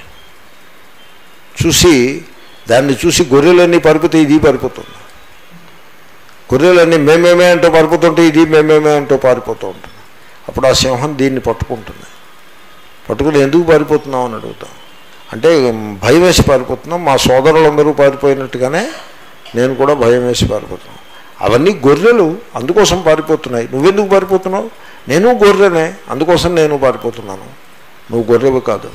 దాన్ని చూసి గొర్రెలన్నీ పరిపోతే ఇది పారిపోతుంది. గొర్రెలన్నీ మేమేమే అంటూ పారిపోతుంటే ఇది మేమేమే అంటూ పారిపోతూ ఉంటుంది. అప్పుడు ఆ సింహం దీన్ని పట్టుకుంటుంది. పట్టుకుని ఎందుకు పారిపోతున్నావు అని అడుగుతాం. అంటే భయం వేసి పారిపోతున్నాం, మా సోదరులందరూ పారిపోయినట్టుగానే నేను కూడా భయం వేసి పారిపోతున్నాను. అవన్నీ గొర్రెలు, అందుకోసం పారిపోతున్నాయి. నువ్వెందుకు పారిపోతున్నావు? నేను గొర్రెనే, అందుకోసం నేను పారిపోతున్నాను. నువ్వు గొర్రెవి కాదు,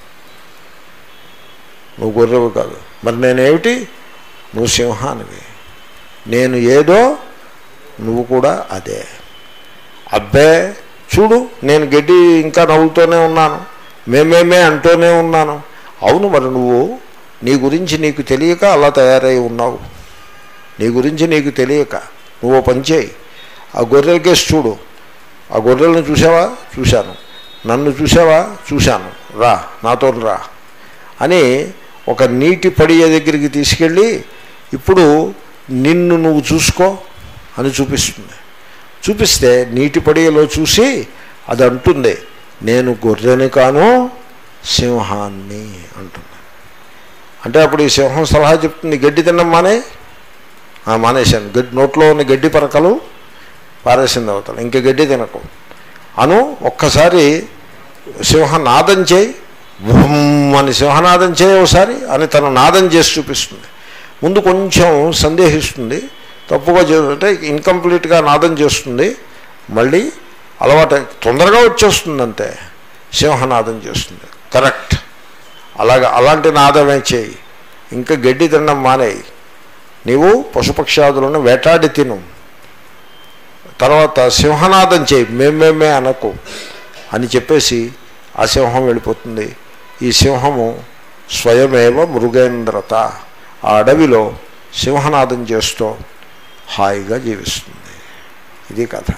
నువ్వు గొర్రెవి కాదు. మరి నేనేమిటి? నువ్వు సింహానివి. నేను ఏదో నువ్వు కూడా అదే. అబ్బే చూడు, నేను గడ్డి ఇంకా నవ్వుతూనే ఉన్నాను, మేమేమే అంటూనే ఉన్నాను. అవును, మరి నువ్వు నీ గురించి నీకు తెలియక అలా తయారై ఉన్నావు. నీ గురించి నీకు తెలియక నువ్వు పని చేయి. ఆ గొర్రెల కేసు చూడు. ఆ గొర్రెలను చూసావా? చూశాను. నన్ను చూసావా? చూశాను. రా, నాతో రా అని ఒక నీటి పడియ దగ్గరికి తీసుకెళ్ళి, ఇప్పుడు నిన్ను నువ్వు చూసుకో అని చూపిస్తుంది. చూపిస్తే నీటి పడియలో చూసి అది అంటుంది, నేను గొర్రెని కాను, సింహాన్ని అంటుంది. అంటే అప్పుడు ఈ సింహం సలహా చెప్తుంది, గడ్డి తినడం మానేశాను. నోట్లో ఉన్న గడ్డి పరకలు పారేసింది అవతల, ఇంక గడ్డి తినకు అను. ఒక్కసారి సింహనాదం చేయి, అని సింహనాదం చేయి ఒకసారి అని తన నాదం చేసి చూపిస్తుంది. ముందు కొంచెం సందేహిస్తుంది, తప్పుగా అంటే ఇన్కంప్లీట్గా నాదం చేస్తుంది. మళ్ళీ అలవాటు తొందరగా వచ్చేస్తుంది, అంతే. సింహనాదం చేస్తుంది, కరెక్ట్. అలాంటి నాదమే చేయి. ఇంకా గడ్డి తినడం మానేయి. నీవు పశుపక్షాదులను వేటాడి తిను, తర్వాత సింహనాదం చేయి, మేమేమే అనకు అని చెప్పేసి ఆ సింహం వెళ్ళిపోతుంది. ఈ సింహము స్వయమేవ మృగేంద్రత, ఆ అడవిలో సింహనాదం చేస్తూ హాయిగా జీవిస్తుంది. ఇది కథ.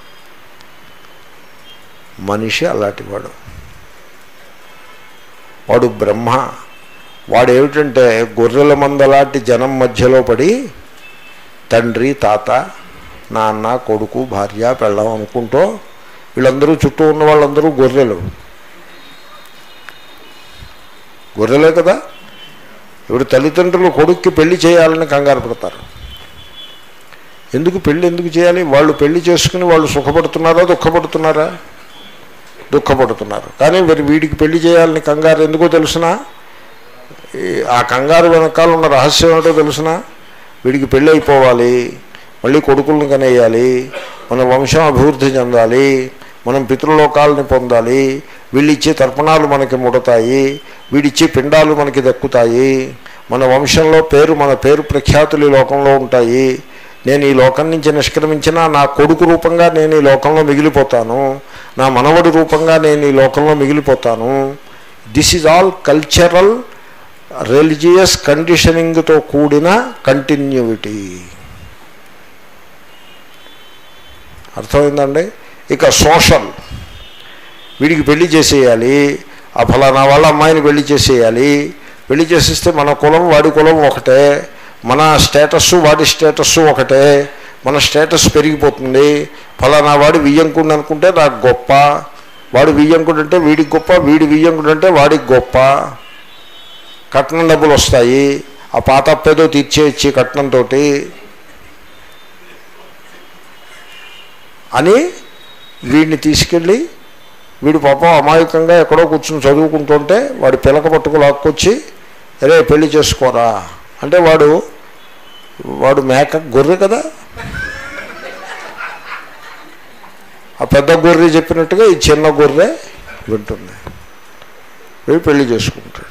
మనిషి అలాంటివాడు. వాడు బ్రహ్మ. వాడేమిటంటే గొర్రెల మందలాంటి జనం మధ్యలో పడి తండ్రి, తాత, నాన్న, కొడుకు, భార్య, పెళ్ళం అనుకుంటూ వీళ్ళందరూ చుట్టూ ఉన్న వాళ్ళందరూ గొర్రెలు. గొర్రెలే కదా. ఇప్పుడు తల్లిదండ్రులు కొడుక్కి పెళ్లి చేయాలని కంగారు పడతారు. ఎందుకు పెళ్ళి ఎందుకు చేయాలి? వాళ్ళు పెళ్లి చేసుకుని వాళ్ళు సుఖపడుతున్నారా దుఃఖపడుతున్నారా? దుఃఖపడుతున్నారు. కానీ మరి వీడికి పెళ్లి చేయాలని కంగారు ఎందుకో తెలుసునా? ఆ కంగారు వెనకాల ఉన్న రహస్యం ఏంటో తెలుసునా? వీడికి పెళ్ళి అయిపోవాలి, మళ్ళీ కొడుకులను కనేయాలి, మన వంశం అభివృద్ధి చెందాలి, మనం పితృలోకాలని పొందాలి, వీళ్ళిచ్చే తర్పణాలు మనకి ముడతాయి, వీడిచ్చే పిండాలు మనకి దక్కుతాయి, మన వంశంలో మన పేరు ప్రఖ్యాతులు ఈ లోకంలో ఉంటాయి, నేను ఈ లోకం నుంచి నిష్క్రమించినా నా కొడుకు రూపంగా నేను ఈ లోకంలో మిగిలిపోతాను, నా మనవడి రూపంగా నేను ఈ లోకంలో మిగిలిపోతాను. This is all cultural religious కండిషనింగ్తో కూడిన కంటిన్యూటీ. అర్థమైందండి? ఇక సోషల్, వీడికి పెళ్లి చేసేయాలి, ఆ ఫలానా వాళ్ళ అమ్మాయిని పెళ్లి చేసేయాలి, పెళ్లి చేసేస్తే మన కులం వాడి కులం ఒకటే, మన స్టేటస్సు వాడి స్టేటస్సు ఒకటే, మన స్టేటస్ పెరిగిపోతుంది. ఫలానా వాడు వియ్యంకుడు అనుకుంటే నాకు గొప్ప, వాడు వియ్యంకుడు అంటే వీడికి గొప్ప, వీడి వియ్యంకుడు అంటే వాడికి గొప్ప, కట్నం డబ్బులు వస్తాయి, ఆ పాత అప్పేదో తీర్చేయచ్చి కట్నంతో అని వీడిని తీసుకెళ్ళి వీడు పాపం అమాయకంగా ఎక్కడో కూర్చుని చదువుకుంటుంటే వాడి పిలక పట్టుకు లాక్కొచ్చి అరే పెళ్లి చేసుకోరా అంటే వాడు మేక గొర్రె కదా, ఆ పెద్ద గొర్రె చెప్పినట్టుగా ఈ చిన్న గొర్రె వింటుంది. వీడు పెళ్లి చేసుకుంటాడు.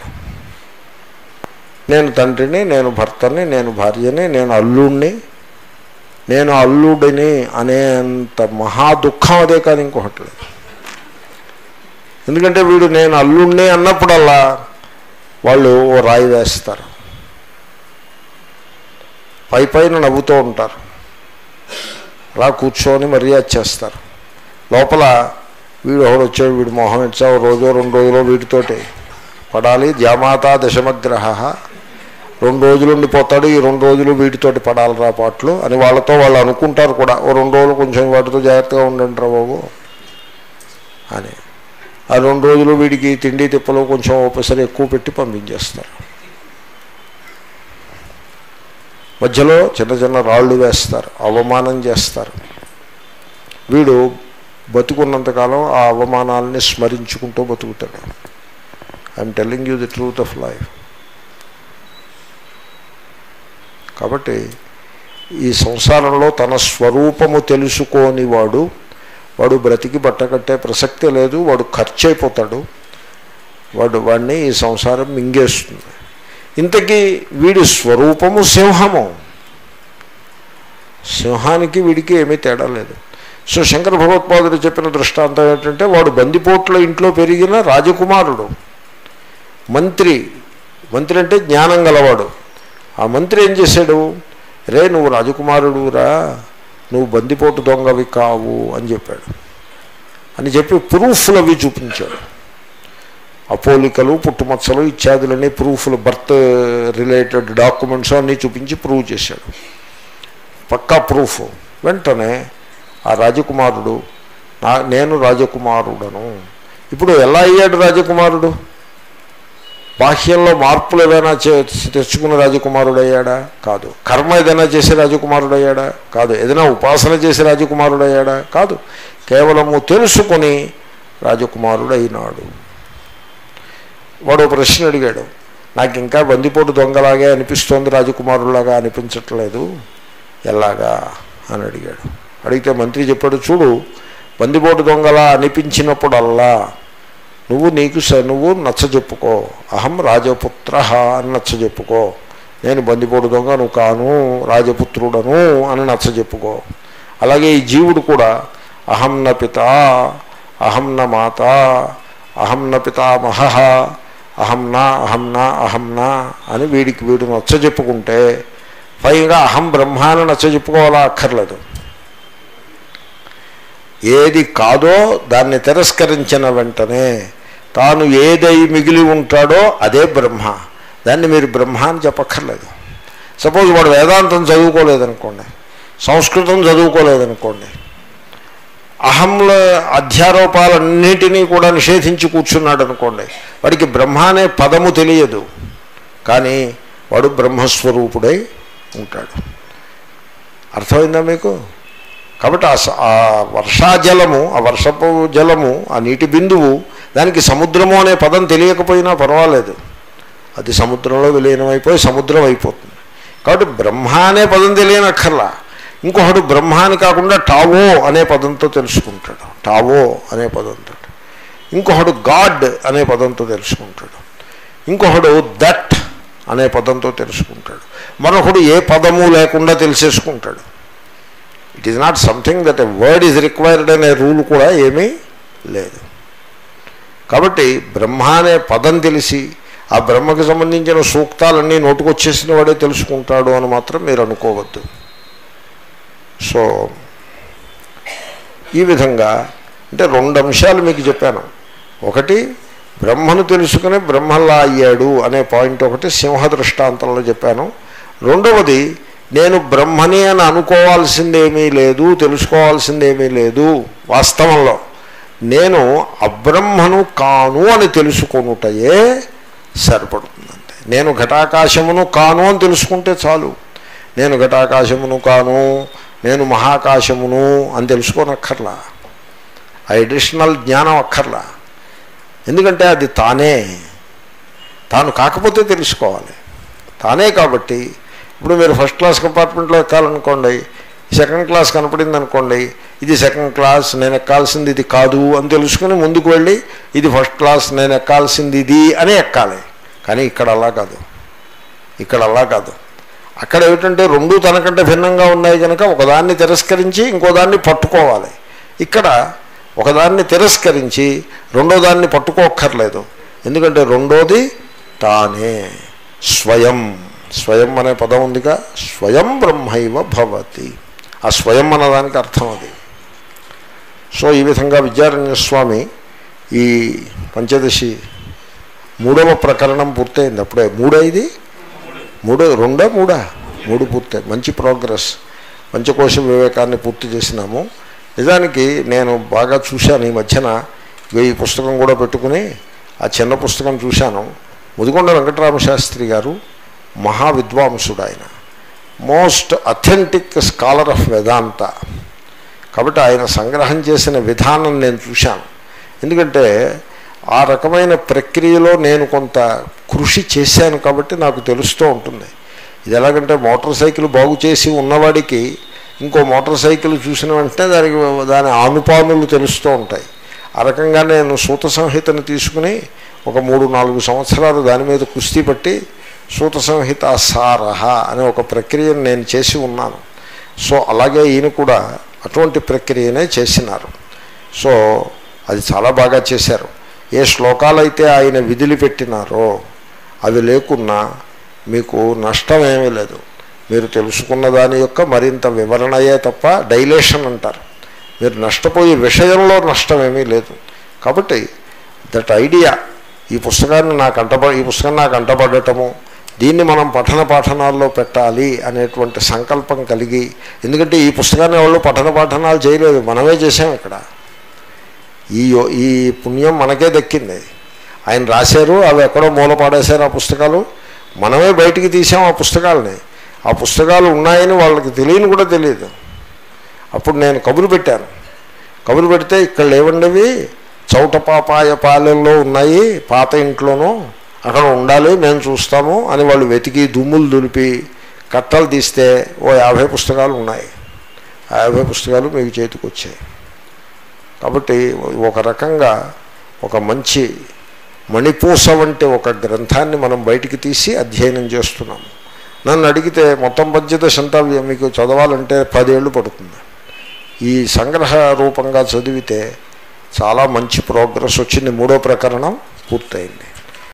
నేను తండ్రిని, నేను భర్తని, నేను భార్యని, నేను అల్లుడిని, నేను అల్లుడిని అనేంత మహా దుఃఖం అదే కాదు ఇంకొకటి లేదు. ఎందుకంటే వీడు నేను అల్లుడిని అన్నప్పుడల్లా వాళ్ళు ఓ రాయి వేస్తారు, పైన నవ్వుతూ ఉంటారు, అలా కూర్చొని మర్యాద చేస్తారు. లోపల వీడు ఒకడు వచ్చాడు, వీడు మొహం ఇచ్చావు రోజు 2 రోజులు వీటితోటి పడాలి. జామాతా దశమగ్రహ, 2 రోజులు ఉండిపోతాడు, ఈ 2 రోజులు వీటితోటి పడాలిరా పాటలు అని వాళ్ళతో వాళ్ళు అనుకుంటారు కూడా. ఓ 2 రోజులు కొంచెం వాటితో జాగ్రత్తగా ఉండండి రా బాబు అని. ఆ 2 రోజులు వీడికి తిండి తిప్పలు కొంచెం ఒకసారి ఎక్కువ పెట్టి పంపించేస్తారు. మధ్యలో చిన్న చిన్న రాళ్ళు వేస్తారు, అవమానం చేస్తారు. వీడు బతుకున్నంతకాలం ఆ అవమానాలని స్మరించుకుంటూ బతుకుతాడు. I'm telling you the truth of life. కాబట్టి ఈ సంసారంలో తన స్వరూపము తెలుసుకోని వాడు బ్రతికి బట్టకట్టే ప్రసక్తే లేదు. వాడు ఖర్చు అయిపోతాడు, వాడిని ఈ సంసారం మింగేస్తుంది. ఇంతకీ వీడి స్వరూపము సింహము. సింహానికి వీడికి ఏమీ తేడా లేదు. సో శంకర భగవత్పాదుడు చెప్పిన దృష్టాంతం ఏంటంటే వాడు బందిపోట్ల ఇంట్లో పెరిగిన రాజకుమారుడు, మంత్రి అంటే జ్ఞానం గలవాడు. ఆ మంత్రి ఏం చేశాడు? రే నువ్వు రాజకుమారుడురా, నువ్వు బందిపోటు దొంగవి కావు అని చెప్పాడు. అని చెప్పి ప్రూఫ్లు అవి చూపించాడు. అపోలికలు, పుట్టుమచ్చలు ఇత్యాదులన్నీ ప్రూఫ్లు, బర్త్ రిలేటెడ్ డాక్యుమెంట్స్ అన్నీ చూపించి ప్రూవ్ చేశాడు. పక్కా ప్రూఫ్. వెంటనే ఆ రాజకుమారుడు నేను రాజకుమారుడను. ఇప్పుడు ఎలా అయ్యాడు రాజకుమారుడు? బాహ్యంలో మార్పులు ఏదైనా తెచ్చుకున్న రాజకుమారుడు అయ్యాడా? కాదు. కర్మ ఏదైనా చేసే రాజకుమారుడు అయ్యాడా? కాదు. ఏదైనా ఉపాసన చేసే రాజకుమారుడు అయ్యాడా? కాదు. కేవలము తెలుసుకొని రాజకుమారుడు అయినాడు. వాడు ప్రశ్న అడిగాడు, నాకు ఇంకా బందిపోటు దొంగలాగే అనిపిస్తోంది, రాజకుమారులాగా అనిపించట్లేదు, ఎలాగా అని అడిగాడు. అడిగితే మంత్రి చెప్పాడు, చూడు బందిపోటు దొంగలా అనిపించినప్పుడల్లా నువ్వు నచ్చజెప్పుకో, అహం రాజపుత్ర అని నచ్చజెప్పుకో. నేను బందిపోటు దొంగను కాను, రాజపుత్రుడను అని నచ్చజెప్పుకో. అలాగే ఈ జీవుడు కూడా అహం న పిత, అహం న మాత, అహం న పితామహ, అహం నా అని వీడు నచ్చ చెప్పుకుంటే పైగా అహం బ్రహ్మాన్ని నచ్చ చెప్పుకోవాలా అక్కర్లేదు. ఏది కాదో దాన్ని తిరస్కరించిన వెంటనే తాను ఏదై మిగిలి ఉంటాడో అదే బ్రహ్మ. దాన్ని మీరు బ్రహ్మ అని చెప్పక్కర్లేదు. సపోజ్ వాడు వేదాంతం చదువుకోలేదనుకోండి, సంస్కృతం చదువుకోలేదనుకోండి, అహంలో అధ్యారోపాలన్నిటినీ కూడా నిషేధించి కూర్చున్నాడు అనుకోండి, వాడికి బ్రహ్మ అనే పదము తెలియదు, కానీ వాడు బ్రహ్మస్వరూపుడై ఉంటాడు. అర్థమైందా మీకు? కాబట్టి ఆ వర్షాజలము, ఆ వర్షపు జలము, ఆ నీటి బిందువు, దానికి సముద్రము అనే పదం తెలియకపోయినా పర్వాలేదు, అది సముద్రంలో విలీనమైపోయి సముద్రం అయిపోతుంది. కాబట్టి బ్రహ్మ అనే పదం తెలియనక్కర్లా. ఇంకొకడు బ్రహ్మ అని కాకుండా టావో అనే పదంతో తెలుసుకుంటాడు, టావో అనే పదంతో. ఇంకొకడు గాడ్ అనే పదంతో తెలుసుకుంటాడు. ఇంకొకడు దట్ అనే పదంతో తెలుసుకుంటాడు. మరొకడు ఏ పదము లేకుండా తెలిసేసుకుంటాడు. It is not something that a word is required అనే రూల్ కూడా ఏమీ లేదు. కాబట్టి బ్రహ్మ అనే పదం తెలిసి ఆ బ్రహ్మకు సంబంధించిన సూక్తాలన్నీ నోటుకొచ్చేసిన వాడే తెలుసుకుంటాడు అని మాత్రం మీరు అనుకోవద్దు. సో ఈ విధంగా అంటే రెండు అంశాలు మీకు చెప్పాను. ఒకటి బ్రహ్మను తెలుసుకుని బ్రహ్మలా అయ్యాడు అనే పాయింట్ ఒకటి సింహ దృష్టాంతంలో చెప్పాను. రెండవది నేను బ్రహ్మని అని అనుకోవాల్సిందేమీ లేదు, తెలుసుకోవాల్సిందేమీ లేదు. వాస్తవంలో నేను అబ్రహ్మను కాను అని తెలుసుకొనుటయే సరిపడుతుందంటే. నేను ఘటాకాశమును కాను అని తెలుసుకుంటే చాలు. నేను ఘటాకాశమును కాను, నేను మహాకాశమును అని తెలుసుకోనక్కర్లా. ఆ ఎడిషనల్ జ్ఞానం అక్కర్లా. ఎందుకంటే అది తానే, తాను కాకపోతే తెలుసుకోవాలి. తానే కాబట్టి ఇప్పుడు మీరు ఫస్ట్ క్లాస్ కంపార్ట్మెంట్లో ఎక్కాలనుకోండి, సెకండ్ క్లాస్ కనపడింది అనుకోండి, ఇది సెకండ్ క్లాస్, నేను ఎక్కాల్సింది ఇది కాదు అని తెలుసుకుని ముందుకు వెళ్ళి ఇది ఫస్ట్ క్లాస్, నేను ఎక్కాల్సింది ఇది అని ఎక్కాలి. కానీ ఇక్కడ అలా కాదు, ఇక్కడ అలా కాదు. అక్కడ ఏమిటంటే రెండూ తనకంటే భిన్నంగా ఉన్నాయి కనుక ఒకదాన్ని తిరస్కరించి ఇంకోదాన్ని పట్టుకోవాలి. ఇక్కడ ఒకదాన్ని తిరస్కరించి రెండో దాన్ని పట్టుకోక్కర్లేదు. ఎందుకంటే రెండోది తానే, స్వయం. స్వయం అనే పదం ఉందిగా, స్వయం బ్రహ్మైవ భవతి. ఆ స్వయం అన్నదానికి అర్థం అది. సో ఈ విధంగా విద్యారణ్యస్వామి ఈ పంచదశి మూడవ ప్రకరణం పూర్తయింది. అప్పుడే మూడు పూర్తయి, మంచి ప్రోగ్రెస్. పంచకోశ వివేకాన్ని పూర్తి చేసినాము. నిజానికి నేను బాగా చూశాను ఈ మధ్యన, ఈ పుస్తకం కూడా పెట్టుకుని ఆ చిన్న పుస్తకం చూశాను. ముదిగొండ వెంకటరామశాస్త్రి గారు మహా విద్వాంసుడు, ఆయన most authentic scholar of Vedanta. కాబట్టి ఆయన సంగ్రహం చేసిన విధానం నేను చూశాను. ఎందుకంటే ఆ రకమైన ప్రక్రియలో నేను కొంత కృషి చేశాను కాబట్టి నాకు తెలుస్తూ ఉంటుంది. ఇది ఎలాగంటే మోటార్ సైకిల్ బాగు చేసి ఉన్నవాడికి ఇంకో మోటార్ సైకిల్ చూసిన వెంటనే దాని ఆనుపానులు తెలుస్తూ ఉంటాయి. ఆ రకంగా నేను సూత సంహితను తీసుకుని ఒక 3-4 సంవత్సరాలు దాని మీద కుస్తీ పట్టి సూత సంహిత సారహ అనే ఒక ప్రక్రియను నేను చేసి ఉన్నాను. సో అలాగే ఈయన కూడా అటువంటి ప్రక్రియనే చేసినారు. సో అది చాలా బాగా చేశారు. ఏ శ్లోకాలైతే ఆయన విధులు పెట్టినారో అవి లేకున్నా మీకు నష్టమేమీ లేదు. మీరు తెలుసుకున్న దాని యొక్క మరింత వివరణయే తప్ప డైలేషన్ అంటారు. మీరు నష్టపోయే విషయంలో నష్టమేమీ లేదు. కాబట్టి దట్ ఐడియా, ఈ పుస్తకం నాకు అంటపడటము, దీన్ని మనం పఠన పాఠనాల్లో పెట్టాలి అనేటువంటి సంకల్పం కలిగి, ఎందుకంటే ఈ పుస్తకాన్ని వాళ్ళు పఠన పాఠనాలు చేయలేదు, మనమే చేసాం. ఇక్కడ ఈ పుణ్యం మనకే దక్కింది. ఆయన రాశారు, అవి ఎక్కడో మూల పాడేశారు ఆ పుస్తకాలు, మనమే బయటికి తీసాం ఆ పుస్తకాలని. ఆ పుస్తకాలు ఉన్నాయని వాళ్ళకి తెలియని కూడా తెలియదు. అప్పుడు నేను కబురు పెట్టాను. కబురు పెడితే ఇక్కడ లేవండివి, చౌటపాపాయ పాలెంలో ఉన్నాయి, పాత ఇంట్లోనూ, అక్కడ ఉండాలి, మేము చూస్తాము అని వాళ్ళు వెతికి దుమ్ములు దులిపి కట్టలు తీస్తే ఓ 50 పుస్తకాలు ఉన్నాయి. 50 పుస్తకాలు మీకు చేతికి వచ్చాయి. కాబట్టి ఒక రకంగా ఒక మంచి మణిపూస వంటి ఒక గ్రంథాన్ని మనం బయటికి తీసి అధ్యయనం చేస్తున్నాము. నన్ను అడిగితే మొత్తం పంచదశ అంతా మీకు చదవాలంటే 10 ఏళ్ళు పడుతుంది. ఈ సంగ్రహ రూపంగా చదివితే చాలా మంచి ప్రోగ్రెస్ వచ్చింది. 3వ ప్రకరణం పూర్తయింది.